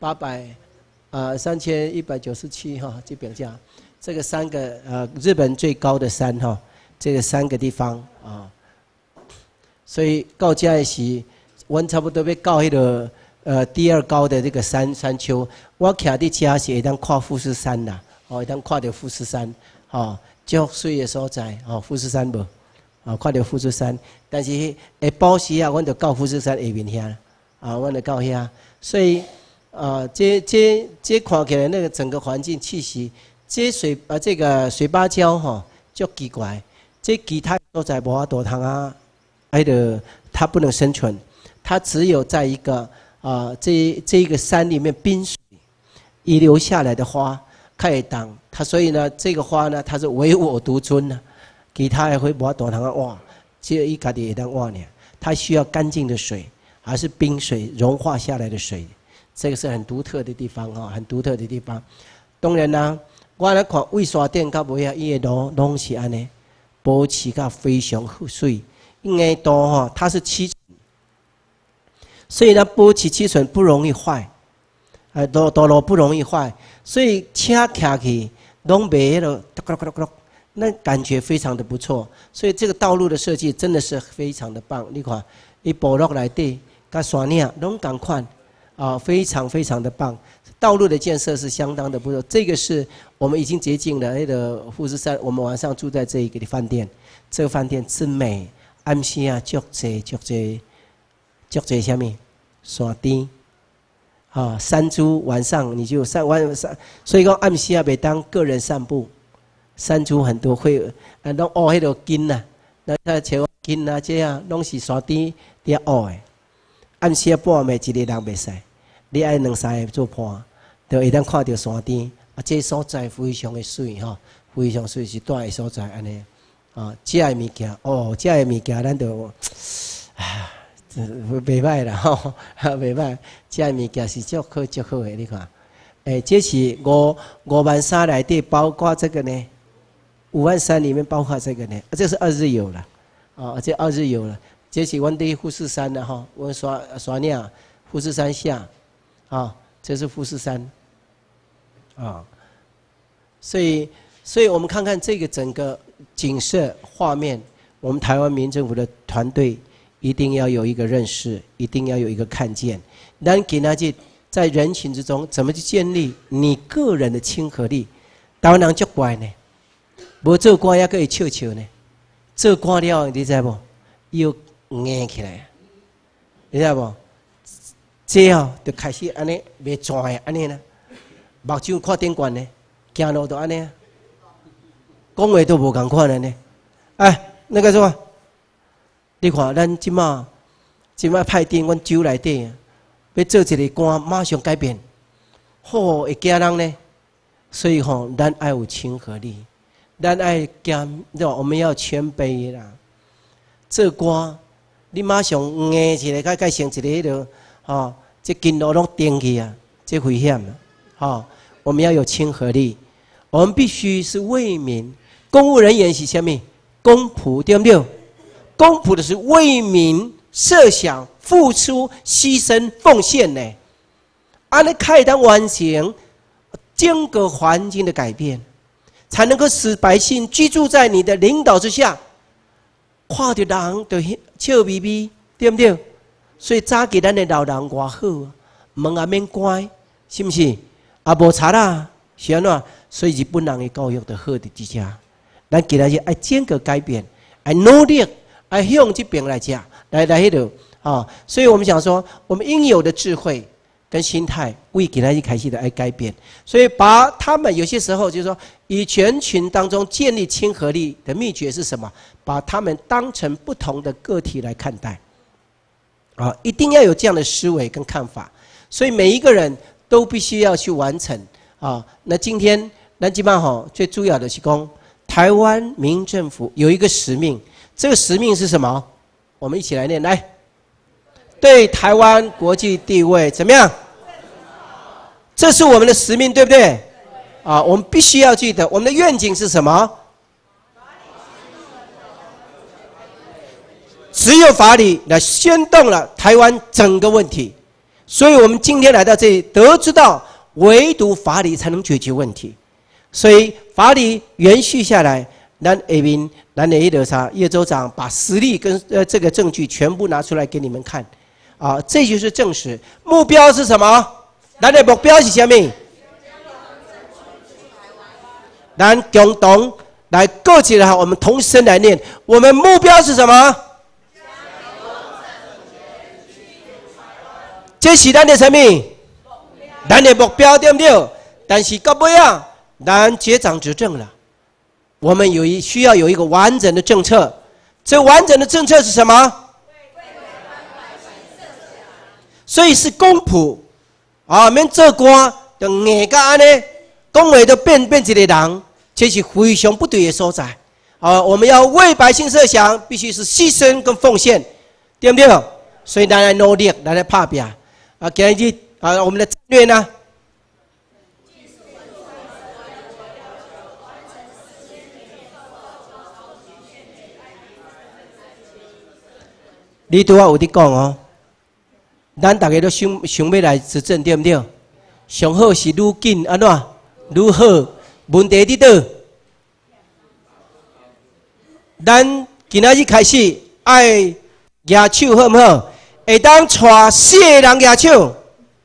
？3197哈，这边这样，这个3个日本最高的山哈，这个3个地方啊，所以到这的是，我差不多要到迄个第2高的这个山丘，我徛伫遮是会当看富士山啦，哦，会当看到富士山，哦。足水的所在，哦，富士山无，啊，看到富士山，但是下晡时啊，阮就到富士山下面遐，啊，阮就到遐，所以这看起来那个整个环境气息，这个水芭蕉哈，足奇怪，这其他所在无法度通啊，它不能生存，它只有在一个这一个山里面冰水遗留下来的花。可以当它，所以呢，这个花呢，它是唯我独尊呢，其他的花无法度通啊挖，只有伊家己会当挖呢。它需要干净的水，还是冰水融化下来的水，这个是很独特的地方啊，很独特的地方。当然啦，我来看卫沙店到尾啊，伊的路拢是安尼，保持甲非常水，因为路哈它是7寸，所以呢保持7寸不容易坏。道路不容易坏，所以车开去拢袂了，那感觉非常的不错。所以这个道路的设计真的是非常的棒。你看，伊部落内底甲山岭拢同款啊，非常非常的棒。道路的建设是相当的不错。这个是我们已经接近了那个富士山，我们晚上住在这一个饭店，这个饭店真美。暗时啊，足济什么山顶。啊，山猪晚上你就晚上，所以讲暗时也袂当个人散步。山猪很多会，拢挖迄个根呐，那像根啊这样，拢是山顶伫遐挖的。暗时半暝一个人袂使，你爱2、3个做伴，就会当看到山顶。啊，这所在非常的水哈，非常水是大的所在安尼。啊，食的物件，食的物件咱就，袂歹啦吼，袂歹，这物件是足好的，你看，这是5万3内底包括这个呢，5万3里面包括这个呢，这是2日游了，这2日游了，这是阮伫富士山的哈，阮刷岭富士山下，这是富士山，所以我们看看这个整个景色画面，我们台湾民政府的团队。一定要有一个认识，一定要有一个看见。咱今仔日在人群之中，怎么去建立你个人的亲和力？ 台湾人足怪呢，无做官也可以笑笑呢。做官了，你知无？又硬起来，你知无？这哦，就开始安尼袂转的安尼呢，目睭看顶悬呢，行路都安尼，讲话都无共款的呢。哎，那个什么？你看咱即马派定阮州内底，要做一个官，马上改变，好会惊人呢。所以吼，咱爱有亲和力，咱爱兼，我们要谦卑啦。做官，你马上硬起来，改成一个迄个，吼，这筋路拢顶去啊，这危险啊！吼，我们要有亲和力，我们必须是为民。公务人员是啥物？公仆，对不对？公仆的是为民设想、付出、牺牲、奉献呢，安尼才能完成整个环境的改变，才能够使百姓居住在你的领导之下，看到人就笑眯眯，对不对？所以早期咱的老人偌好，门也免关，是不是？也无差啦，是安怎？所以日本人的教育就好的之下，咱今仔日爱整个改变，爱努力，爱向这边来讲，来迄度啊！所以我们想说，我们应有的智慧跟心态，为今仔日开始的爱改变。所以把他们有些时候就是说，以人群当中建立亲和力的秘诀是什么？把他们当成不同的个体来看待。啊，一定要有这样的思维跟看法，所以每一个人都必须要去完成啊。那今天咱基本上最主要的是讲，台湾民营政府有一个使命，这个使命是什么？我们一起来念，来，对台湾国际地位怎么样？这是我们的使命，对不对？啊，我们必须要记得，我们的愿景是什么？只有法理来掀动了台湾整个问题，所以我们今天来到这里，得知到唯独法理才能解决问题。所以法理延续下来，咱下面咱的叶州长把实力跟这个证据全部拿出来给你们看，啊，这就是正史。目标是什么？咱的目标是什么？咱共同来各起来，我们同声来念，我们目标是什么？这是咱的什么？咱的目标，对不对？但是到尾啊，咱接掌执政了，我们需要有一个完整的政策。这完整的政策是什么？所以是公仆啊，免做官就硬到安尼，讲话都变一个人，这是非常不对的所在啊！我们要为百姓设想，必须是牺牲跟奉献，对不对？所以咱来努力，咱来打拼。啊，今日啊，我们的战略呢？你拄仔有伫讲哦，咱大家都想要来执政，对不对？上好是愈紧安怎愈好？问题伫倒？咱今仔日开始爱举手好唔好？会当带4个人举手，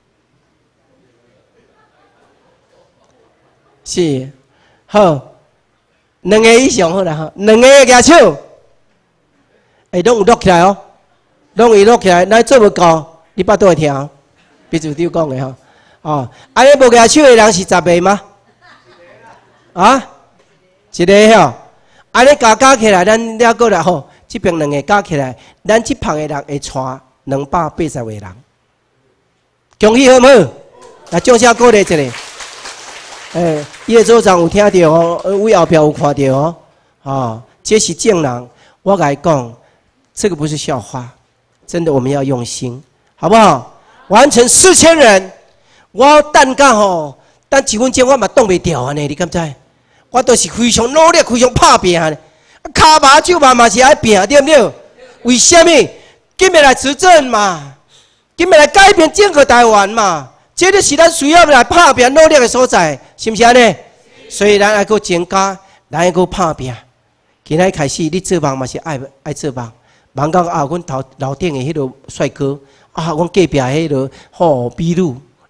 是好，2个以上好啦哈，2个举手，拢有录起来哦，拢会录起来，咱做不够，你巴肚会听，秘书长讲的哈，哦，安尼无举手的人是10个吗？啊，一个吼，安尼加起来，咱了过来吼，这边2个加起来，咱这旁的人会带280个人，恭喜好唔好？来掌声鼓励一下。叶州长有听到哦，为后壁有看到哦，啊，这是正人。我跟你讲，这个不是笑话，真的我们要用心，好不好？完成4000人，我等到吼，等1分钟我嘛挡袂掉呢，你敢知？我都是非常努力、非常拍拼的，骹麻手麻嘛是爱拼，对不对？为什么？今日来执政嘛，今日来改变整个台湾嘛，这个是咱需要来拍拼努力的所在，是不是安尼？所以咱爱搁增加，咱爱搁拍拼。今仔开始，你做梦嘛是爱做梦，梦讲啊，阮楼顶的迄个帅哥啊，阮隔壁迄个吼美女，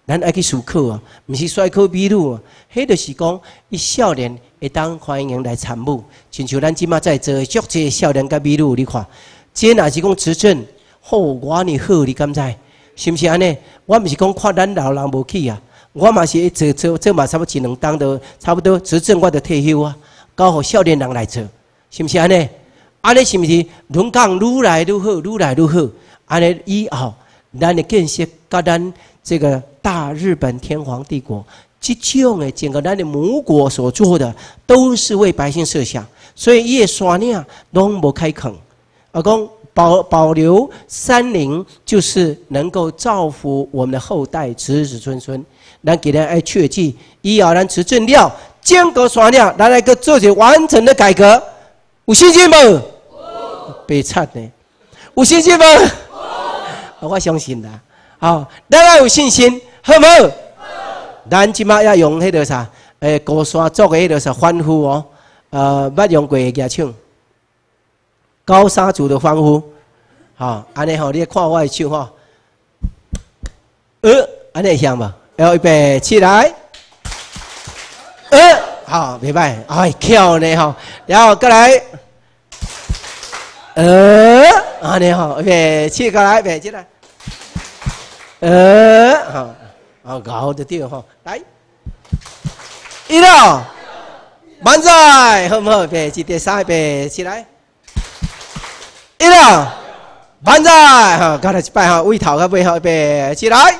咱爱去思考啊，毋是帅哥美女啊，迄就是讲，伊少年会当欢迎来参与，亲像咱即马在座足济少年甲美女，你看，这若是讲执政，我呢好，你敢知？是毋是安尼？我毋是讲看咱老人无去啊，我嘛是做嘛，差不多一两当的，差不多执政我就退休啊，交互少年人来做，是毋是安尼？安尼是毋是轮岗愈来愈好，愈来愈好？安尼以后，咱的建设甲咱这个大日本天皇帝国，这种的整个咱的母国所做的，都是为百姓设想，所以叶山岭拢无开垦，讲保留山林，就是能够造福我们的后代子子孙孙。咱今日爱切记，以后咱执政了，建国山岭，咱来个做些完整的改革，有信心无？悲惨呢，有信心无？我相信啦。好，咱要有信心，好不好？咱即马要用迄个啥，高山做的迄个啥欢呼哦，捌用过的举手。高山族的欢呼，好，安尼吼，你看我的手吼，安尼像无？要预备起来，好，袂歹，哎，巧呢吼，然后过来，安尼吼，预备起过来，预备起来，好，搞得对吼，来，一了，万岁，好不好？预备起，第三，预备起来。一了，万岁！哈，刚才一摆哈，尾头到尾后，预备起来。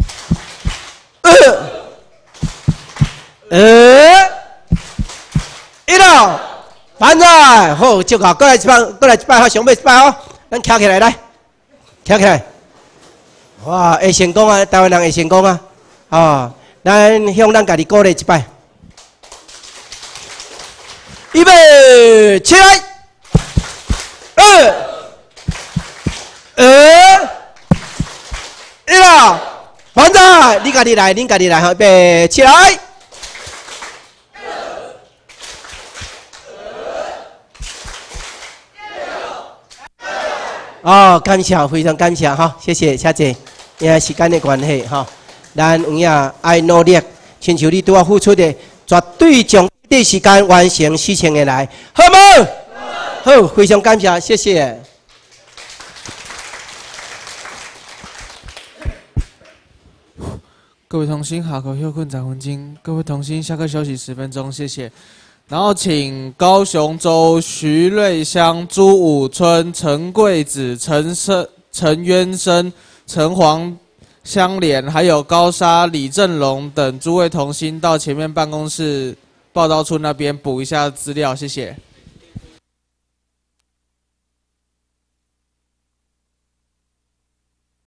一了，万岁！好，就好，过来一摆哈，上尾一摆哦，咱翘起来来，翘起来。哇，会成功啊！台湾人会成功啊！啊，咱向咱家己鼓励一摆。预备起来。一了，万岁！你家己来，恁家己来，预备起来。哦，感谢，非常感谢哈，谢谢谢谢，因为时间的关系哈，咱有影爱努力，亲像你对我付出的，绝对将第时间完成事情的来，好吗？好，非常感谢，谢谢。 各位同心，下课休困3分钟。各位同心，下课休息10分钟，谢谢。然后请高雄州徐瑞乡朱武村陈贵子、陈渊生、陈黄相连，还有高沙李正龙等诸位同心到前面办公室报道处那边补一下资料，谢谢。